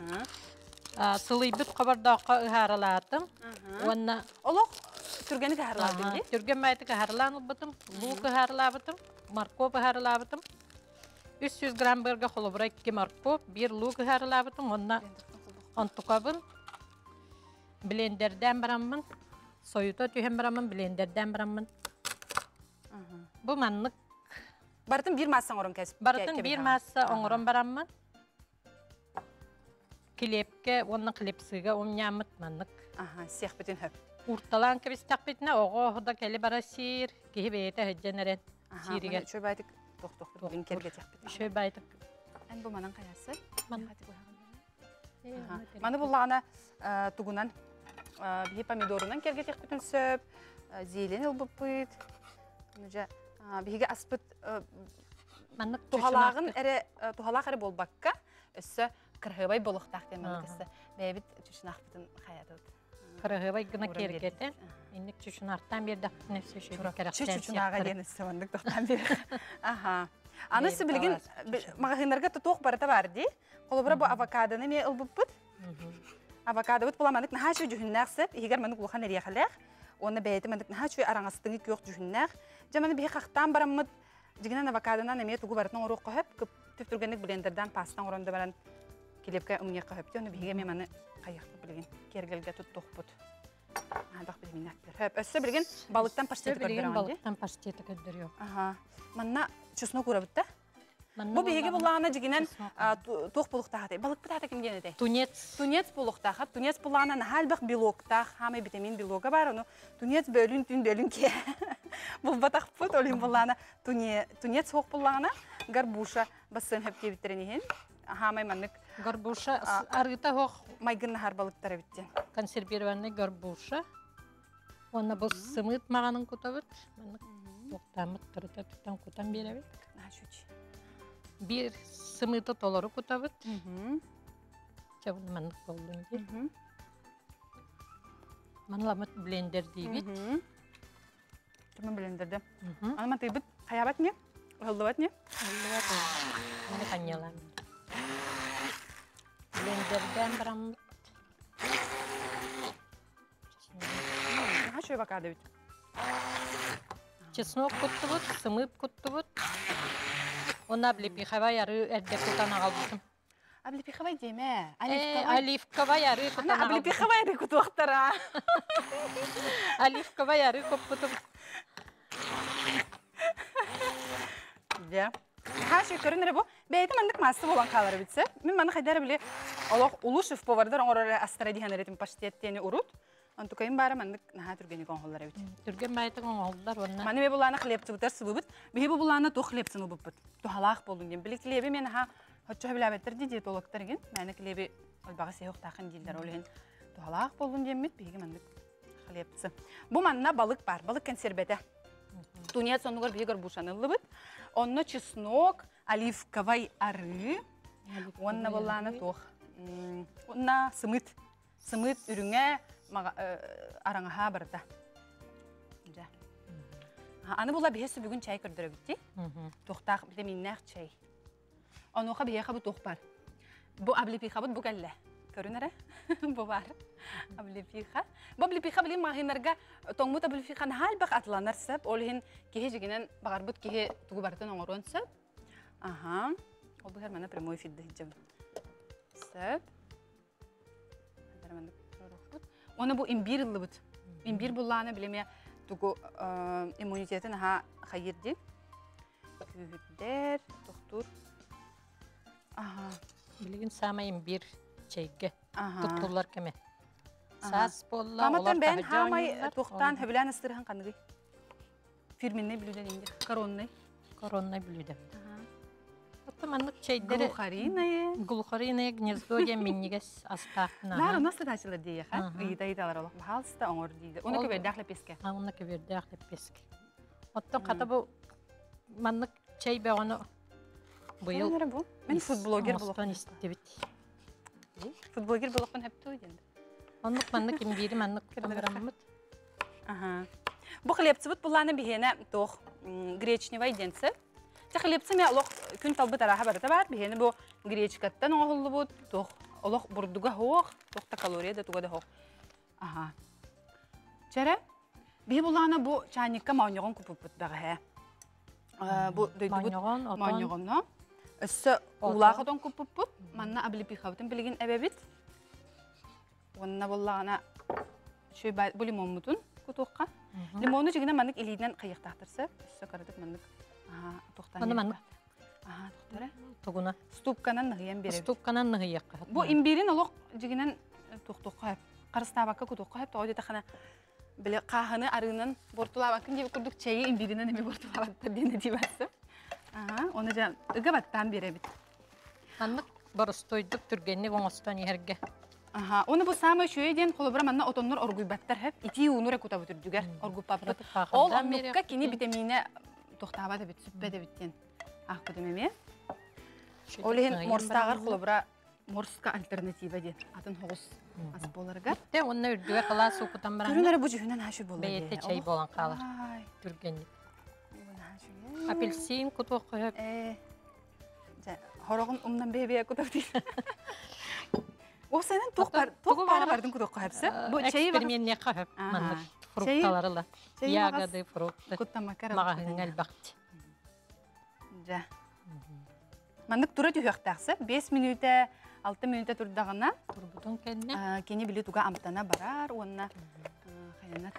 Speaker 11: Сылый бүт қабардаққа ұғарылатым.
Speaker 1: Олық түргені қағарылатым де?
Speaker 11: Түрген мәйті қағарыланып бұтым, лу қағарылабытым. Марков harılabıdım. üç yüz gram bırga xolubra iki markov, bir lug harılabıdım. Onunla ontukabın. Blenderden baramın. Soyuta tühem baramın, blenderden baramın. Бу маннык.
Speaker 12: Бартын бир масса оңорон кәсіп.
Speaker 11: Бартын бир масса оңорон бараммын. Клепке, онны клепсыга умнямыт маннык.
Speaker 12: Ага, сех бүтін хөп.
Speaker 11: Урталан кебистак битне ого хода келе бара сир, кихи бейте хөдженерен сириге.
Speaker 12: Шөй байтык тоқ-тоқ бүтін керге тек бүтін.
Speaker 11: Шөй байтык.
Speaker 12: Ән бұл манан қаясы?
Speaker 11: Маны.
Speaker 12: Маны бұллағына тугунан бейі помидорынан керге тек бүтін сөп, зейлен ыл бұппыт. Бейге аспыт тухалағын әрі болбаққа өссі кырғыбай болуқтақ демін кісі. Бәйбіт түшінақ бүтін қаядылды.
Speaker 11: Кырғыбай гына кергеті. Инник түшінақтан берді нәсі шөйді керақтен
Speaker 12: Чүчүнаға дені сөндік тоқтан бері. Анысы білген мағағынарға тоқ барыта бар дей. Қолыбыра бұл авокадоны ме ұлбып бұд. Авокадо бұд бұламандық наға шөй жүхіннәқ сәп. Егер мәнік ұлған әрі қалақ. Оны бәйті мәнік наға шөй араңастыңы көк жүхіннәқ. Жаманы бейі қақтан барамыд. Жігінен авокадонан әме тұғы барытын оруқ қойып, түптіргенік блендердан пастан орынды баран келепке ұмне қойып. Оны бейге мені қаяқты білген. Кергелге тұт тоқ бұд. Адақ білген әктір. Өссі білген балықтан паштеті көрдір оңды.
Speaker 11: Балықтан паштеті көрдір yok.
Speaker 12: Манна чеснок ура бітті? Бұл бейге бұлағына жігінен тоқ бұлықтағы. Балық бұтағы кімген еді?
Speaker 11: Тунец.
Speaker 12: Тунец бұлықтағы. Тунец бұлағына нәхәлбіқ белоқтағы, хамай витамин белоға бар. Тунец бөлін, түн бөлін ке. Бұл батақ бұд, олин бұлағына тунец хоқ бұлағына гарбуша басын хөп кебіттерінеген. Хамай маннык.
Speaker 11: Гарбуша арыта хоқ.
Speaker 12: Майгын нахар балықтары біттен.
Speaker 11: Консервированный гарбуша. Оны бұл сымыт мағанын күтабыд. Оқтамыт тұрыта тұттан күтан беребет. Bir sımıda doları kutabıt. Çabuk manlık bolunca. Manlamat blender diyebit.
Speaker 12: Tamam blenderda. Anama tebit kayabat ne? Halvat ne?
Speaker 11: Halvat. Onu kanyalan. Blenderden baram.
Speaker 12: Ha şöyle bak hadi bit.
Speaker 11: Чеснок kuttubut, sımıp kuttubut. Ona облепиховая яры әрде күтан ағалбытым.
Speaker 12: Облепиховая деме?
Speaker 11: Оливковая яры күтан ағалбытым.
Speaker 12: Облепиховая яры күту ақтара.
Speaker 11: Оливковая яры көп бұтым.
Speaker 12: Ja. Ha şu көрінірі бұл. Бәйті мандық масты болан қалары бітсе. Мен маны қайдары біле Олақ ұлышев повардар оңырары астара дейін әретін паштеттені ұрут. Антукайын бары мандық наға түргені қоңғылар әбіт.
Speaker 11: Түрген бәйті қоңғылдар онна.
Speaker 12: Маны бе бұланы қылепті бұтар сұбы бұт. Бе бұланы тоқ қылепсіні бұп бұт. Тухалақ болдың дем. Білі кілебі мен ға хотчу білі әбеттір де диетологтар ген. Мәні кілебі олбағы сейіқ тақын дейдер олығын. Тухалақ болдың дем мет бейгі мандық қылепсі. Бұл манына балық бар. Балық консербеті. Тунец онығыр бейгір бұшанылы бұт. Онны чеснок, оливковай ары. Онна бұланы тоқ. Онна сымыт. Сымыт үріңе араңаға барда. Аны бұла бейесі бүгін чай көрдірі бітті. Тоқтақ білемейіннәқ чай. Онуға бейеқа бұ тоқ бар. Бұ аблепиға бұд бұ кәлі. Көрінәрі? Бұ бар. Аблепиға. Бұ аблепиға білем мағинарға тоңмұт аблепиған хал бақ атыланар сәп. Олығын кеге жегенен бағар бұд кеге тұғы бартын оңырын сәп. Аха. Ол бұғар мәна прямой фидді жем. Сәп. Оны бұл имбир ұлы бұд. Имбир бұлланы білеме тұғы иммунитетін аға қайырды. Күйдер, тұқтыр.
Speaker 11: Білген сама имбир чайге. Тұттылар кәме. Сас болла,
Speaker 12: Қаматтан бән хамай тұқтан хөбілән ұстырған қанығы. Фирменне білуден енді. Коронный.
Speaker 11: Коронный білуден. Маннык чайдары.
Speaker 12: Глухариное.
Speaker 11: Глухариное гнездо деминнигес астахна.
Speaker 12: Нар, у нас тадачылы дейі, ха? Ида идалар олақ. Бахалыста оңыр дейді. Оны көбердәқлі песке.
Speaker 11: Оны көбердәқлі песке. Оттан қата бұл маннык чай бәғаны бұйыл.
Speaker 12: Мен футблогер бұлық.
Speaker 11: Мостан істебет.
Speaker 12: Футблогер бұлықпын әпті өйденді.
Speaker 11: Онық маннык имбері маннык көмірамыд.
Speaker 12: Бұл қылепці бұд бұланы бігені тоқ гречневай денсі. Хлебцы мен олық күн талбыт араға барыта бар. Бігені бұл гречкаттан оғылы бұд. Тоқ олық бұрдуға хоқ. Тоқта калория да туға да хоқ. Аха. Чәрі, бігі бұланы бұл чайникка мауньоғын күпіп бұд бағы.
Speaker 11: Мауньоғын, отон.
Speaker 12: Мауньоғын. Өссі ұлағы отон күпіп бұд. Манна аблепи қабытын білген әбәбет. Онына бұлағына шөй бұл лимон мұтын. кутуққа. Лимону жигинен маннык илинен кыйыктактырса, өссө кырдык маннык. Ага, тоқтан.
Speaker 5: Аны маннык.
Speaker 12: Ага, тоқтара.
Speaker 5: Тугуна.
Speaker 12: Ступканан ныгыян беребит.
Speaker 5: Ступканан ныгыякка.
Speaker 12: Бу имбирин олоқ жигинен тоқтуққа. Карыстабакка кутуққа хеп тоойда тахана биле каханы арынын бортулабакын деп курдук чайы имбиринен эми бортулабаттыр дене дибасы. Ага, оны жа ыгабаттан беребит.
Speaker 5: Маннык боростойдук түргенни оңостон ерге.
Speaker 12: Ага, оны бу самый шөйден холобра манна отоннор оргуйбаттар хеп, ити унура кутабы түрдүгер, оргупаппыт. Ол оннукка кини витамине тохтаба да бит, сүппе да биттен. Ах, кудемеме. Олеген морстагар холобра морска альтернатива ден. Атын хогус ас боларга.
Speaker 5: Те онна үрдүгө калас окутан баран.
Speaker 12: Көрүнөр бу жүнөн хашы болду.
Speaker 5: Бейте чай болан калар. Түргенни. Апельсин кутук коюп.
Speaker 12: Э. Жа, хорогун умдан бебе кутуп дейт. О сенен ток бар, ток бар бардын кутук коюпсы. Бу чайы
Speaker 5: экспериментне коюп. Маннык фрукталары ла. Ягоды, фрукты.
Speaker 12: Куттамакара.
Speaker 5: Магагыңал бакт.
Speaker 12: Жа. Маннык тура түйөктаксы, беш минута, алты минута турдагына
Speaker 5: турбутун кенне.
Speaker 12: Кене биле туга амтана барар, онна хаянат.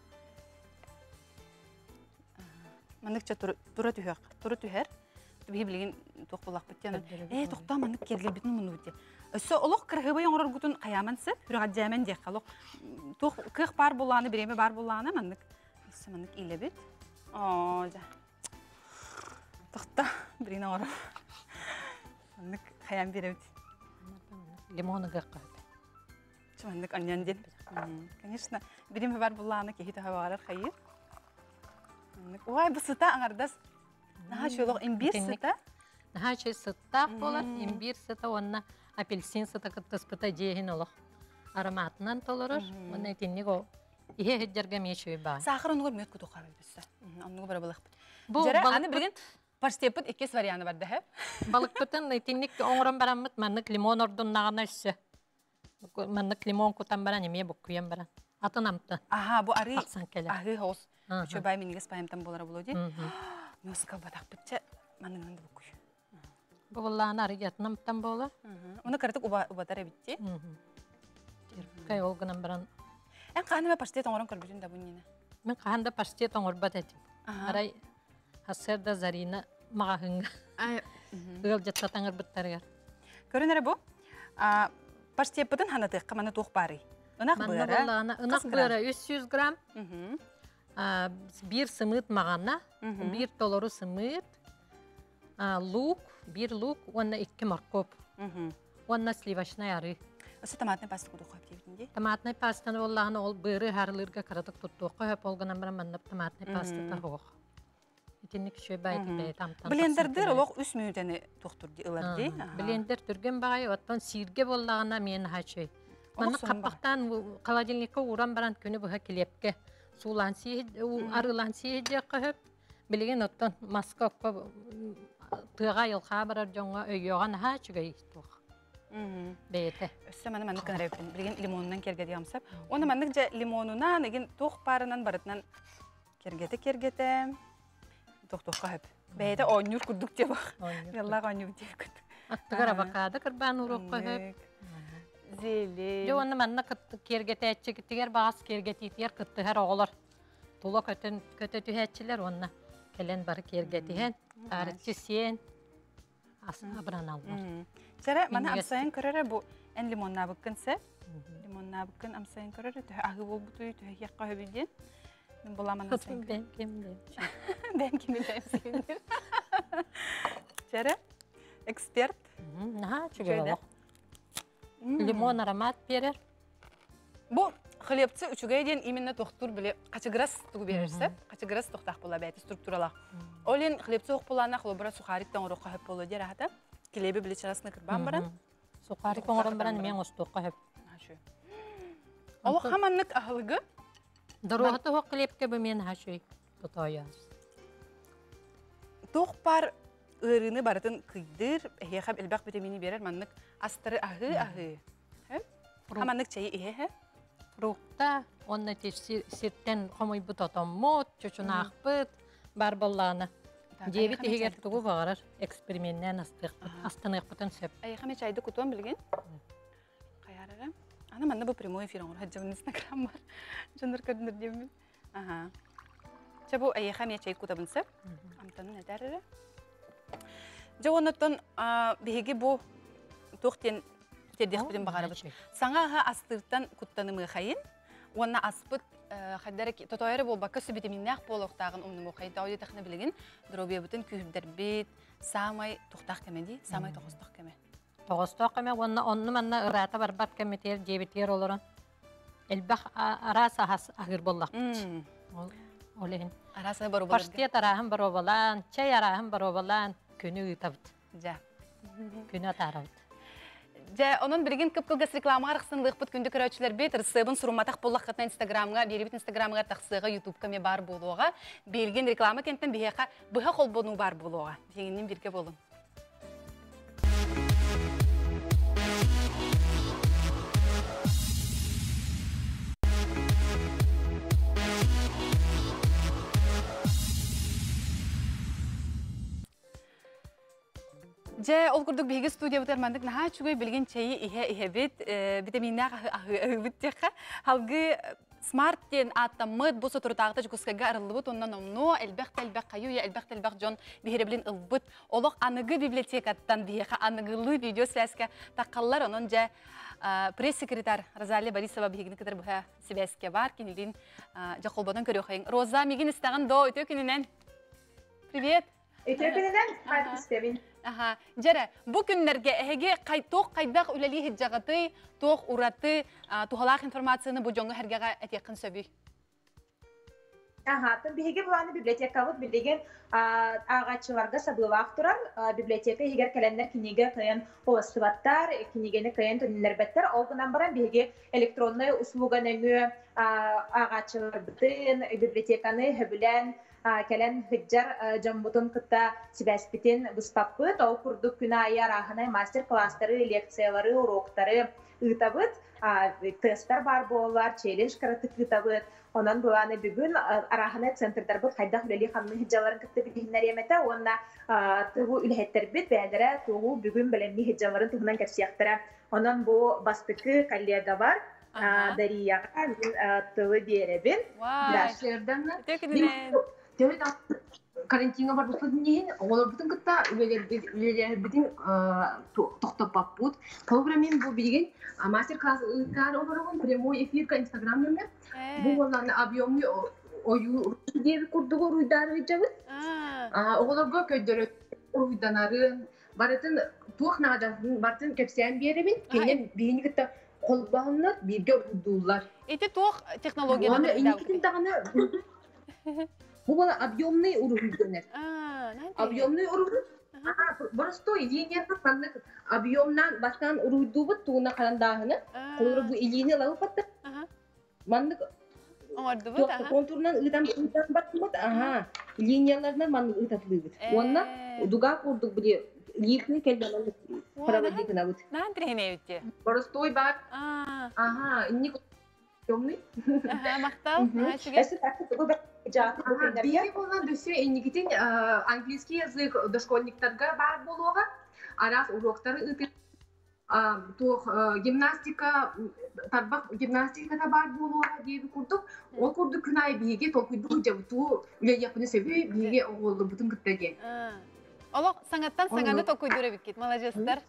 Speaker 12: Маннык тура тура түйөк, тура түйөр. Би билген ток булак биттен. Э, токта маннык кергел битин мунути. Өсө олох кыргыбы яңгырар гутун каямансы, хүргат жамен дек калок. Ток кырк бар буланы, биреме бар буланы маннык. Өсө маннык илебит. О, жа. Токта бирине орап. Маннык каям беребит.
Speaker 5: Лимоны гыкка.
Speaker 12: Чманнык аньян ден. Конечно, биреме бар буланы кехите хаварар хайыр. Маннык ой бу сыта аңардас. Наха шолох имбир сыта.
Speaker 5: Наха шой сыта болар, имбир сыта онна апельсин сыта кыттыспыта жейхин олох. Ароматынан толорор. Онна этинник о ихе хеджерге мешөй ба.
Speaker 12: Сахар онгор мөт куту кабыл бисса. Оннуго бара балык.
Speaker 5: Бу
Speaker 12: аны билген паштепит экес варианы бар да хеп.
Speaker 5: Балык бүтүн этинник оңорон барамыт, маннык лимон ордуннагана үссө. Маннык лимон кутан баран эме буккуян баран. Атын амты.
Speaker 12: Аха, бу ари ари хос. Чөбай минигес паямтан болара болоди. Мюска бадак битче маныңын букуй.
Speaker 5: Бу булланы ари ятнамтан бола.
Speaker 12: Оны кырдык убатара битти.
Speaker 5: Кай олгынан баран.
Speaker 12: Эн каны паштет оңорон көрбүтүн да буннина.
Speaker 5: Мен канда паштет оңорбат этим. Арай хасерда Зарина магагынга. Ыл жаттатаңыр биттаргар.
Speaker 12: Көрүнөр бу? А паштеппытын ханаты каманы тох бары. Унак быра.
Speaker 5: Унак быра үч жүз грамм. Bir сымыт мағана, bir толору сымыт, лук, bir лук, онна икки моркоп, онна сливочный ары.
Speaker 12: Осы томатный паста куду қойып дейбінде?
Speaker 5: Томатный пастаны олағына ол бұры харылырға қарадық тұттуық қойып олғынан бір маннап томатный паста тағуық. Етінік шөй бәйді бәйді амтан.
Speaker 12: Блендердер олық үш минутаны тоқтырды ыларды?
Speaker 5: Блендер түрген бағай, оттан сирге болағына мен хачой. Манны қаппақтан холодильникқа уран баран көні бұға келепке. Сулан сиһи, арылан сиһи жаккып, билген оттон маска окко тыга йылха барар жоңга өйөгөн ха чүгөй тук. Мм. Бейте.
Speaker 12: Өссө маны маны кынарабын. Билген лимонунан керге диямсап. Оны мандык же лимонунан, еген тук парынан барытынан кергете кергете. Тук тукка хеп. Бейте онюр курдук деп бак. Ялла онюр деп күт.
Speaker 5: Аттыгар абакада кырбан урукка хеп.
Speaker 12: Зели.
Speaker 5: Жо оны манна кергете этчегитигер багас кергетитер кыттыгар оголор. Тула көтөн көтө түһәчилер онна келен бар кергетиһен, арчы сен асына бран алдар.
Speaker 12: Жара мана амсайын көрөрө бу эн лимонна быккынсы. Лимонна быккын амсайын көрөрө тө агы болбутуй тө якка хөбүден. Мен буламан амсайын.
Speaker 5: Ben kimde?
Speaker 12: Ben kimde? Жара эксперт.
Speaker 5: Наха чүгөй. Лимон аромат берер.
Speaker 12: Бу хлебцы үчүгэй ден именно тохтур биле качыграс тугу берерсе, качыграс тохтак була бәйти структуралак. Олен хлебцы ок булана хлобра сухарик тоңрокка хеп боло дер хата. Келеби биле чарасына кырбан баран.
Speaker 5: Сухарик тоңрон баран мен остокка хеп.
Speaker 12: Ашы. Ол хаманнык ахылгы.
Speaker 5: Дорогаты хок хлебке бу мен хашый. Тотаяс.
Speaker 12: Тох пар ырыны барытын кыйдыр, эхеп элбак витамини берер маннык астыры ахы ахы. Хаманнык чайы эхе.
Speaker 5: Фрукта, онна теш сиртен хомой бутатам мот, чучунах быт, бар болланы. Дебит егер тугу багарар эксперименттен астык астынык бутын сөп.
Speaker 12: Айхаме чайды кутон билген. Каярара. Ана манна бу прямой эфир оңор хаджамын инстаграм бар. Жондар көрдүнөр деймин. Ага. Чабу айха мен чай кутабынсы. Амтан нәдәрре. Жонотон биһиги бу тоқтен тедих билен багарабыз. Саңа астыртан куттанымы хайын. Уонна аспыт хаддарки тотойры болбакка витаминнах болохтагын умнуму хайда ойды тахны билген. Дробия бутын күһүмдер бит, самай тохтак кемеди, самай тохостак кеме.
Speaker 11: Тохостак кеме уонна онну манна ырата барбат кеметер жебитер олорон. Элбах араса хас агыр боллак. Олеген.
Speaker 12: Араса бару болар.
Speaker 11: Паштет араһын бару болан, чай араһын бару болан, күнү табыт.
Speaker 12: Жа.
Speaker 11: Күнү тарабыт.
Speaker 12: Жа, онун билген кып-кылгас реклама арыксынлык бут күндү көрөчүлөр бет рысыбын суруматак боллаккатна инстаграмга, берибит инстаграмга таксыга, ютубка ме бар болууга, берген реклама кенттен бияка быха колбону бар болууга. Дегенин бирге болун. Же ол курдук биги студия бутермандык наха чугой билген чайы ихе ихе бит витаминнах ахы бит тека халгы смарт тен аттамыт бу сотуртагыта жукускага арылыбыт оннан омно элбек телбек каю я элбек телбек жон бихереблин ылбыт олок аныгы библиотекаттан биха аныгылы видео связка таккаллар онон же пресс-секретарь Розалия Борисова бигин кытыр буха связке бар кинилин жаколбодан көрөйүн. Роза мигин истаган до өтө күнүнөн. Привет.
Speaker 13: Өтө күнүнөн кайт истебин.
Speaker 12: Ага, жара, бу күннерге эге кайток кайдак үлели хиджагаты, ток ураты, тухалак информацияны бу жоңго хергага этекин сөбүй.
Speaker 13: Ага, тон биге буланы библиотекабыт билеген агачыларга сабылак турар, библиотека егер календар кинеге кыйын оластыбаттар, кинегени кыйын төннербеттер, ол гынан баран биге электронный услуга нөмү агачылар битин, библиотеканы хөбүлен кэлэн хыджар жамбутун кытта сибәспитин буспаппыт, ол курдук күнә аяр ахынай мастер-класстары, лекциялары, уроктары ытабыт, тесттар бар болар, челлендж каратык ытабыт. Онан буланы бүгүн арахынай центрдар бут хайда хүлели ханны хыджаларын кытты бидиннер емете, онна тугу үлһеттер бит бәдере тугу бүгүн белемни хыджаларын тугунан кепсияктыра. Онан бу бастыкы коллега бар, Дарияга тылы беребин.
Speaker 12: Вау.
Speaker 14: Тевет карантинга бар болса дейін, олар бүтін күтті үлелер бүтін тоқтап бап бұд. Программен бұл білген мастер-класс ұлттар оларығын прямой эфирка инстаграм нөмір. Бұл оларны объемны ою дегі күрдігі ұруйдары жабыд. Оларға көйдері ұруйданарын, барытын туақ нағадасын, барытын кепсиян беребін. Кейінен бейіні күтті қолбағынлар берге ұруйдулар.
Speaker 12: Эти туақ технологияны
Speaker 14: Бұл бала объемный уровень дөнер. Объемный уровень. Просто единерді қанды объемнан бастан уруйду бұд туғына қарандағыны. Қолыры бұл едине лағы патты. Мандық контурнан ұйдан баттым бұд. Линияларынан мандық ұйтатылы бұд. Онна дуға құрдық бұде лифтный кәлбәлі проводикіна бұд.
Speaker 12: Нан трехіне өтте?
Speaker 14: Простой бар. Ага, инне объемный.
Speaker 12: Мақтал.
Speaker 14: Әсі тәкті тұғы бір Биги болған дөсе эннигитин английский язык дошкольниктарга бар болуға, арас уроктары үтір, гимнастика, тарбақ гимнастикада бар болуға дейбі күрдік. Ол күрді күн ай биге толкүйді жабыту үлі япыны сөбі биге оғылды бұтын күттәген.
Speaker 12: Олық саңаттан саңаны толкүйдері біткет, малажестар.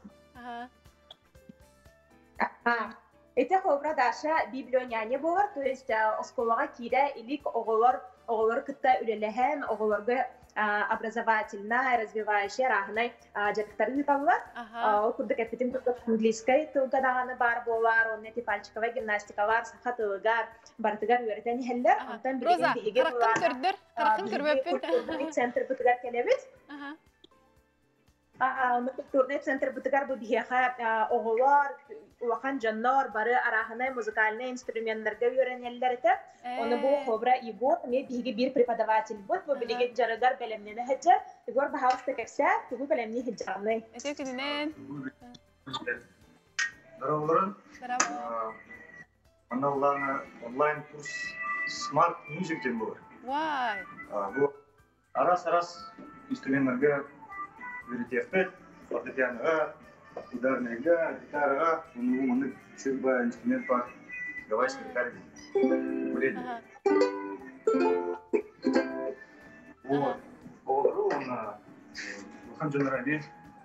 Speaker 13: Это хобра Даша библионяне болар, то есть осколага кире илик оголор оголор кытта үлелehen оголорга образовательная, развивающая рахнай жактары табылар. Ол курдук эпитим английский тылга даганы бар болар, онне пальчиковая гимнастика бар, саха тылгар, бартыгар үйрөтени хеллер. Антан билген биге болар.
Speaker 12: Каракын көрбөппүт.
Speaker 13: Центр бутыгар келебит. Культурный центр бутыгар бу бияха оголор улахан жаннар бары араханай музыкальный инструментлерге үйрөнеллер эте. Оны бу хобра Егор, ме биге бир преподаватель бут, бу билеген жарыгар белемнени хеджа. Егор бахауста кексе, тугу белемни хеджаны.
Speaker 12: Эте күнүнөн.
Speaker 15: Здорово. Здорово. Аналлана онлайн курс Smart Music ден болар.
Speaker 12: Вай.
Speaker 15: Бу арас-арас инструменттерге үйрөтөбүт, фортепианоға, ударныйга, гитараға, оның оны сырба инструмент бар. Гавайский гитара. Біледі. Вот. Олары оны Лахан Жонарабе.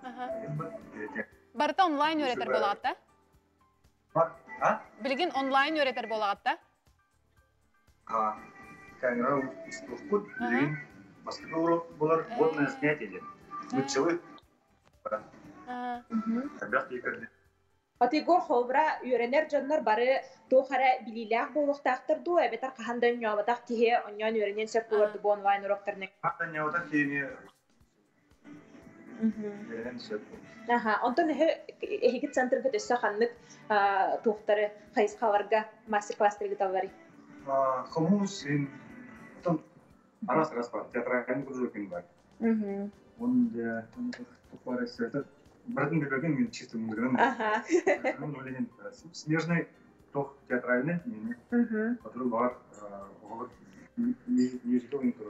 Speaker 1: Барыта онлайн өретер болағатта?
Speaker 15: А?
Speaker 1: Білген онлайн өретер болағатта?
Speaker 15: А, кәңіра ұстықпыд, білген басқа урок болар, водное снятие. Лучшевый. Табиғат екірді.
Speaker 13: Атыгор хобра үйренер жоннор бары тохара билилях болуктактырду, эбетер кахандан ньябатак тихе оньян үйренен сөп болорду бу онлайн уроктарны.
Speaker 15: Кахандан ньябатак тихе үйренен сөп болорду.
Speaker 13: Аха, онтон эхигит центрга төссө ханнык тухтары хайыскаларга мастер-класстарыгы табары.
Speaker 15: Хомус ин том арас-арас бар, театральный кружокин бар. Он да тухтары сөйтіп Братан Бебеген мен чисто музыкадан. Ага. Он олеген снежный тох театральный, который бар мюзикловый тоже.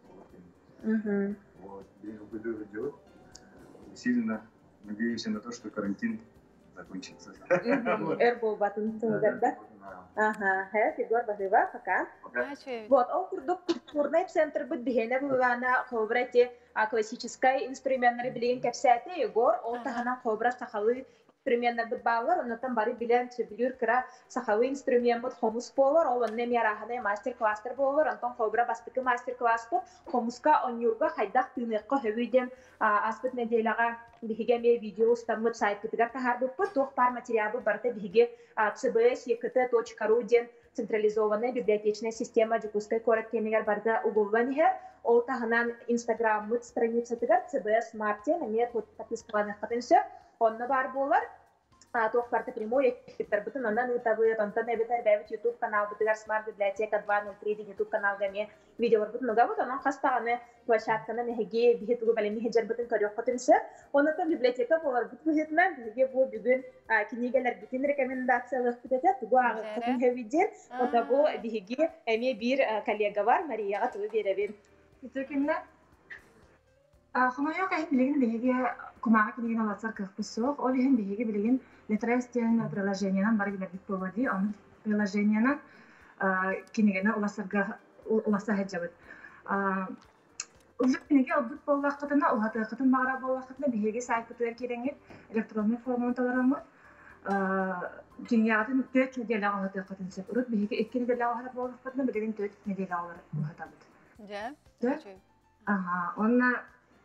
Speaker 15: Вот, я его буду делать. Сильно надеюсь на то, что карантин закончится.
Speaker 13: Эрбол батун да? Ага, хэ, фигур бахыва, пока. Вот, ол курдук культурный центр бит бихене булана хобрати классический инструментары билеген кепсәте Егор, ол тахана хобра сахалы инструменттер бит балар, оннан бары билен сөбүлүр кыра сахалы инструмент бит хомус болар, ол онне мерахана мастер-класстер болар, антон хобра бастыкы мастер-класс бит хомуска онюрга хайдак тыныкка хөвүден аспыт неделага биһиге ме видео стаммыт сайт кытыгар тахарбыт бит тох пар материалы барта биһиге цэ бэ эс е ка тэ точка ру ден централизованная библиотечная система жукускай корот кенегер барда угулваниһе ол таханан инстаграммыт страница тыгар цэ бэ эс мартен аме подпискованных катынсы онна бар болар тох парта прямой эфир бутын ондан ытабы онтан эбетер бэбит YouTube канал бутыгар смарт библиотека два ноль три YouTube канал гаме видео бутын нуга бут онан хастаганы площадканы неге бихит угу балени хеджер бутын көрөк катынсы онтан библиотека болар бут бухетнан биге бу бүгүн книгелер бутын рекомендациялык бутета тугагы катын хевидер ота бу биге эме бир коллега бар Марияга туу беребин.
Speaker 16: Итекенне Хомайок айып билеген биге кумага килеген аласар кыпсок, ол ихин биге билеген литрестен приложениянан бар гибер бит болди, аны приложениянан кинегене уласарга уласа хаҗабыт. Узук кинеге обут болвакытына, улата кытын багара болвакытына биге сайт битер кереңет электронный форматаларымы кинегатын төт неделя алаты кытын сепурут биге эки неделя алаты болвакытына билеген төт неделя алар улатабыт.
Speaker 1: Ja.
Speaker 16: Ага, онна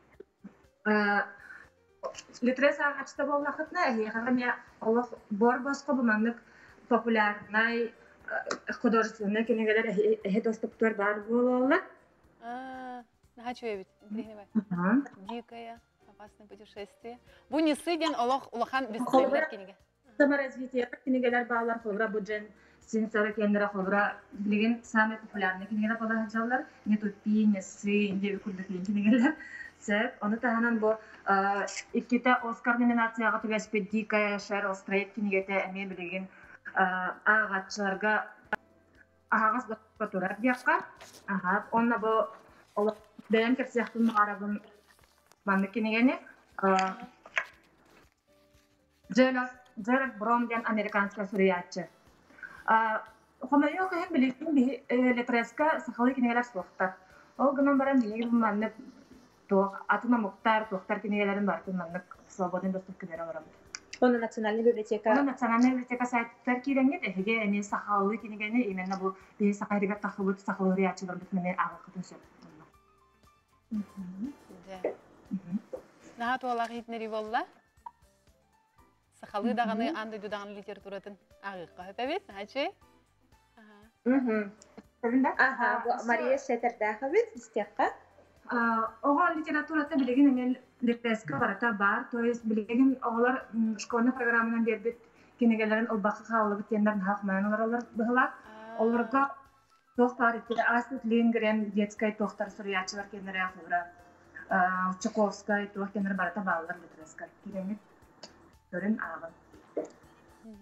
Speaker 16: Литрес ағачта болақытна, әйеғағын олық бор басқа бұманлық популярнай художественный кенегелер әйе доступтар бар болуылы.
Speaker 1: Нахачу ебет, дикая, опасное путешествие. Бұ не сыден олық улахан бестселлер кенеге?
Speaker 16: Саморазвитие кенегелер бағалар қолыра бұджен сенсоры кендері қолыра білген самый популярный кенегелер болақ жалар. Не тупи, не сы, не күрді кенегелер. Оны таханан бу икките Оскар номинацияга түгәспе дикая шер остроет кинегете эме билеген агачларга агас бакка турар дияка. Ага, онна бу ол бәлән кепсәхтен арабын манны кинегене. Джелас Джеред Бром ден американская суриятчы. Хомайо һәм билеген би летреска сахалы кинегелер сохта. Ол гынан баран билеген манны Тох, атына Мухтар, Тохтар кинегелерин бар, тынманнык свободный доступ кедер аларабыт.
Speaker 13: Оны национальный библиотека.
Speaker 16: Оны национальный библиотека сайттар киреңет, эһиге эне сахаллы кинегени именно бу бе сахайрыга тахыбыт сахалы риячылар бит мене ага кытын сөп.
Speaker 1: Наһа туалак хитнери болла. Сахалы даганы андай дудаган литературатын агыкка хөпәбет, нахачы?
Speaker 13: Ага. Ага, Мария Сетердаховит, истекка.
Speaker 16: Оғал литератураты білеген әмен лиртескі барата бар, то есть білеген оғалар школьный программынан бербет кенегелерін олбақы қалығы тендерін хақмайын олар олар бұғылақ. Оларға тоқтар еттері Асет Лингрен детскай тоқтар сұриятшылар кенері ақылыра. Чуковскай тоқ кенері барата балылар литерескі. Керемет көрін ағын.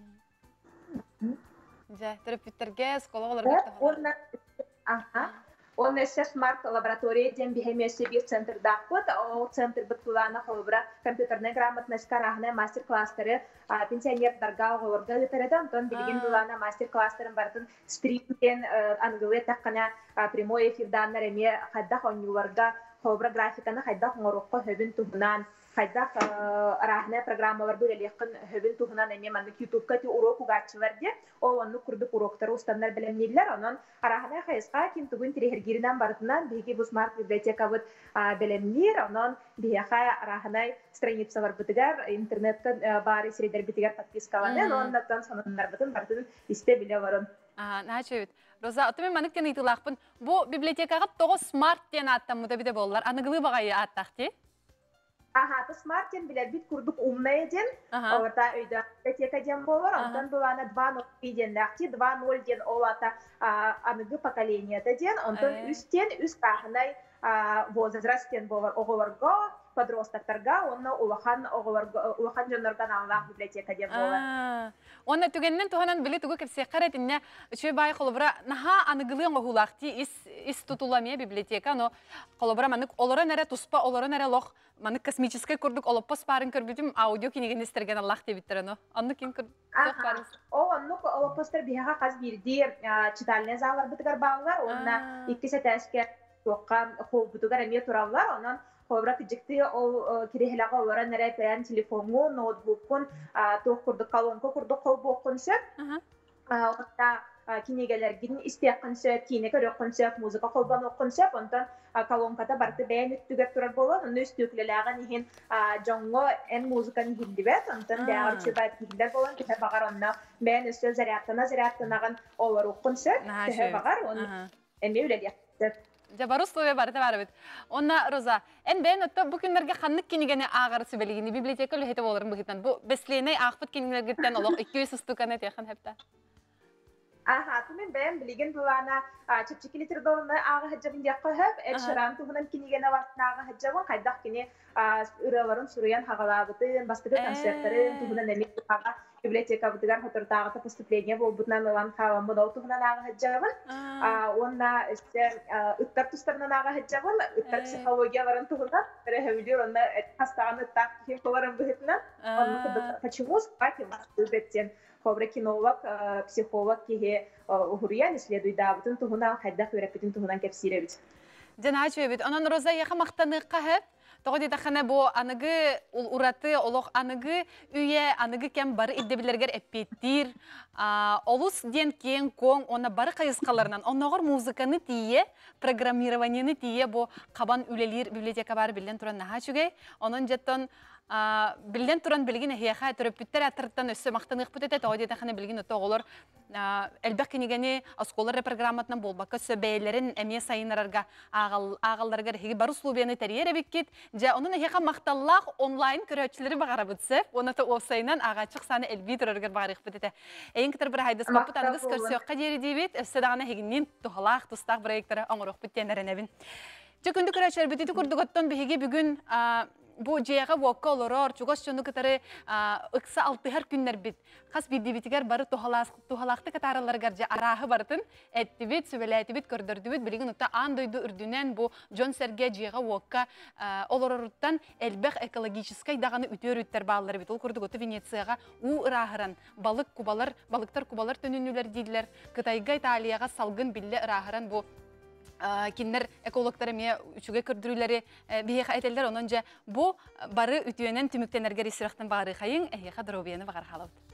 Speaker 1: Жа, терапевттерге, сколоғаларға тағылар.
Speaker 13: Аха. Он эссе смарт лаборатория ден бихемиосы бир центр дақпыт, ол центр бұткылана қолыбыра компьютерная грамотность карахына мастер-класстары пенсионердарға оғылырға өтереді, онтон білген бұлана мастер-класстарын бардың стримден аңғылы таққана прямой эфирданнар әме қайдақ оңюларға қолыбыра графиканы қайдақ оңырыққа хөбін тұғынан Хайдах рахне программалар бөлелеқін хөбін туғынан әне маннык ютубка те урок угатчы варде, ол онны күрдік уроктары устаннар білемнелер, онын арахне хайысқа кем түгін тирехергерінен бардынан бейге бұл смарт библиотека бұд білемнер, онын бейеқа арахне страницалар бұдығар, интернетті бары средер бітігер подпискаланы, оннаттан сонындар бұдын бардын істе біле варын.
Speaker 1: Нәче өт. Роза, отымен манық тен итылақпын, бұл библиотекаға тоғы смарт тен аттан мұда біде болылар, анығылы бағайы аттақты?
Speaker 13: Ага, то смартен билер бит курдук умная ден, орта өйдө библиотека ден болор, онтон булана два ноль ден нахти, два ноль ден олата аныгы поколенията ден, онтон үстен үст кахынай возрастен болор оголорго, подростактарга, онна улахан оголорго, улахан жонорган аллах библиотека ден болор.
Speaker 1: Онна түгеннен туганан били тугу кепсе каретинне үчөй бай колобра наха аныгылын огулакти ис ис тутуламия библиотека, но колобра манык олора нере туспа, олора нере лох Маны космический курдук олоппос парын көрбүтүм аудио кинеген истерген Аллах дебиттер аны. Анны кин курдук парыз.
Speaker 13: О, анны олоппостер бияга каз бирди читальный заллар бытыгар баалар, онна иккисе тәскә тоққан хол бутугар эме тураллар, онан хобра кижикти ол кирехлага олора нере таян телефону, ноутбукун, тоқ курдук колонка курдук кол боккунсып. Онда кинегелер гидин истеяккынсып, кине көрөккынсып, музыка колбан оккунсып, онтан колонката барты бәйін үттігер тұрар болан, оны үстіклеләған ехен жоңғы ән музыканы гилдібет, онтан бәғар чөбайт гилдер болан, кеfe бағар онна бәйін үсті заряттана заряттанаған олар оққынсып, кеfe бағар, оны әме өлелектіп.
Speaker 1: Жабар условия барыта бар бит. Онна Роза, эн бәйін өтті бұл күндерге қаннық кенегені ағарысы бәлігені библиотека өлі хеті боларын бұғыттан. Бұл бәслейнай ағпыт кенегелерден олық екі жүз ұстықаны тияқан хәпті.
Speaker 13: Ага, тумен бәйін білеген бұлана чөпчекі литр долыны ағы хәджабын дияққа хөп, әд шыран туғынан кенегені вартын ағы хәджабын, қайдақ кене үраларын сұруян хағалабытын, бастығы концерттарын, туғынан әмек бұқаға библиотека бұдығар хотыртағыты поступление бол бұтынан ұлан қавамын ол туғынан ағы хәджабын. Онна үттар тұстарынан ағы хәджабын, үттар психологияларын туғынан, бірі хәвілер, онна қастаған үттақ кем қоларын бұғытынан, онны почему спать Хобра кинолог, психолог кеге ухуриян исследуй дабытын туғынан қайдақ өрәппетін туғынан кәпсиребіт.
Speaker 1: Жана чөбіт. Онан Роза яқа мақтаныққа хөп, тоғы дейдақана бұ анығы ураты, олық анығы үйе, анығы кәм бары иддебілергер әппеттір, олыс ден кен коң, ona бары қайысқаларынан, онағыр музыканы тие, программированияны тие, бұ қабан үлелер библиотека бары білден тұран наға чүгей, онын жеттон Билден туран билген хияха төрөпүттер атырттан өссө мактанык бүтөтө тоодеда хана билген тоголор элбек кинегени осколар программатынан болбакка сөбейлерин эме сайынарга агал агалларга хиги бар условияны терьере биккит же онун хияха макталлак онлайн көрөчүлөрү багарабытсы онато офсайнан агачык саны элби төрөргөр багарык бүтөтө эң китер бир хайдас капитаныбыз көрсөкка жери дебит өссөдагана хигинин тухалак тустак проекттери оңорок бүттенеренебин же күндү көрөчүлөр бүтүтү курдуготтон биги бүгүн Bu jeyga wokka oloror, çugas şonu kıtarı ıksa altı her günler bit. Kas bidi bitiger barı tuhalakta kataralar garca arahı barıtın. Etti bit, sübeleti bit, kördürdü bit. Bilgin utta an doydu ürdünen bu John Sergey jeyga wokka olororuttan elbek ekologiskiskay dağını ütüyor ütter bağları bit. Ol kurduk otu Venetsiya'ga u ırahıran balık kubalar, balıktar kubalar tönünüler deydiler. Kıtayga İtalya'ga salgın bille ırahıran bu кинер экологтары ме үчүгө көрдүрүлөрү бие айтелдер ононжа бу бары үтүөнөн түмүктенерге ресурактан бары хайын эхе дробияны багар халат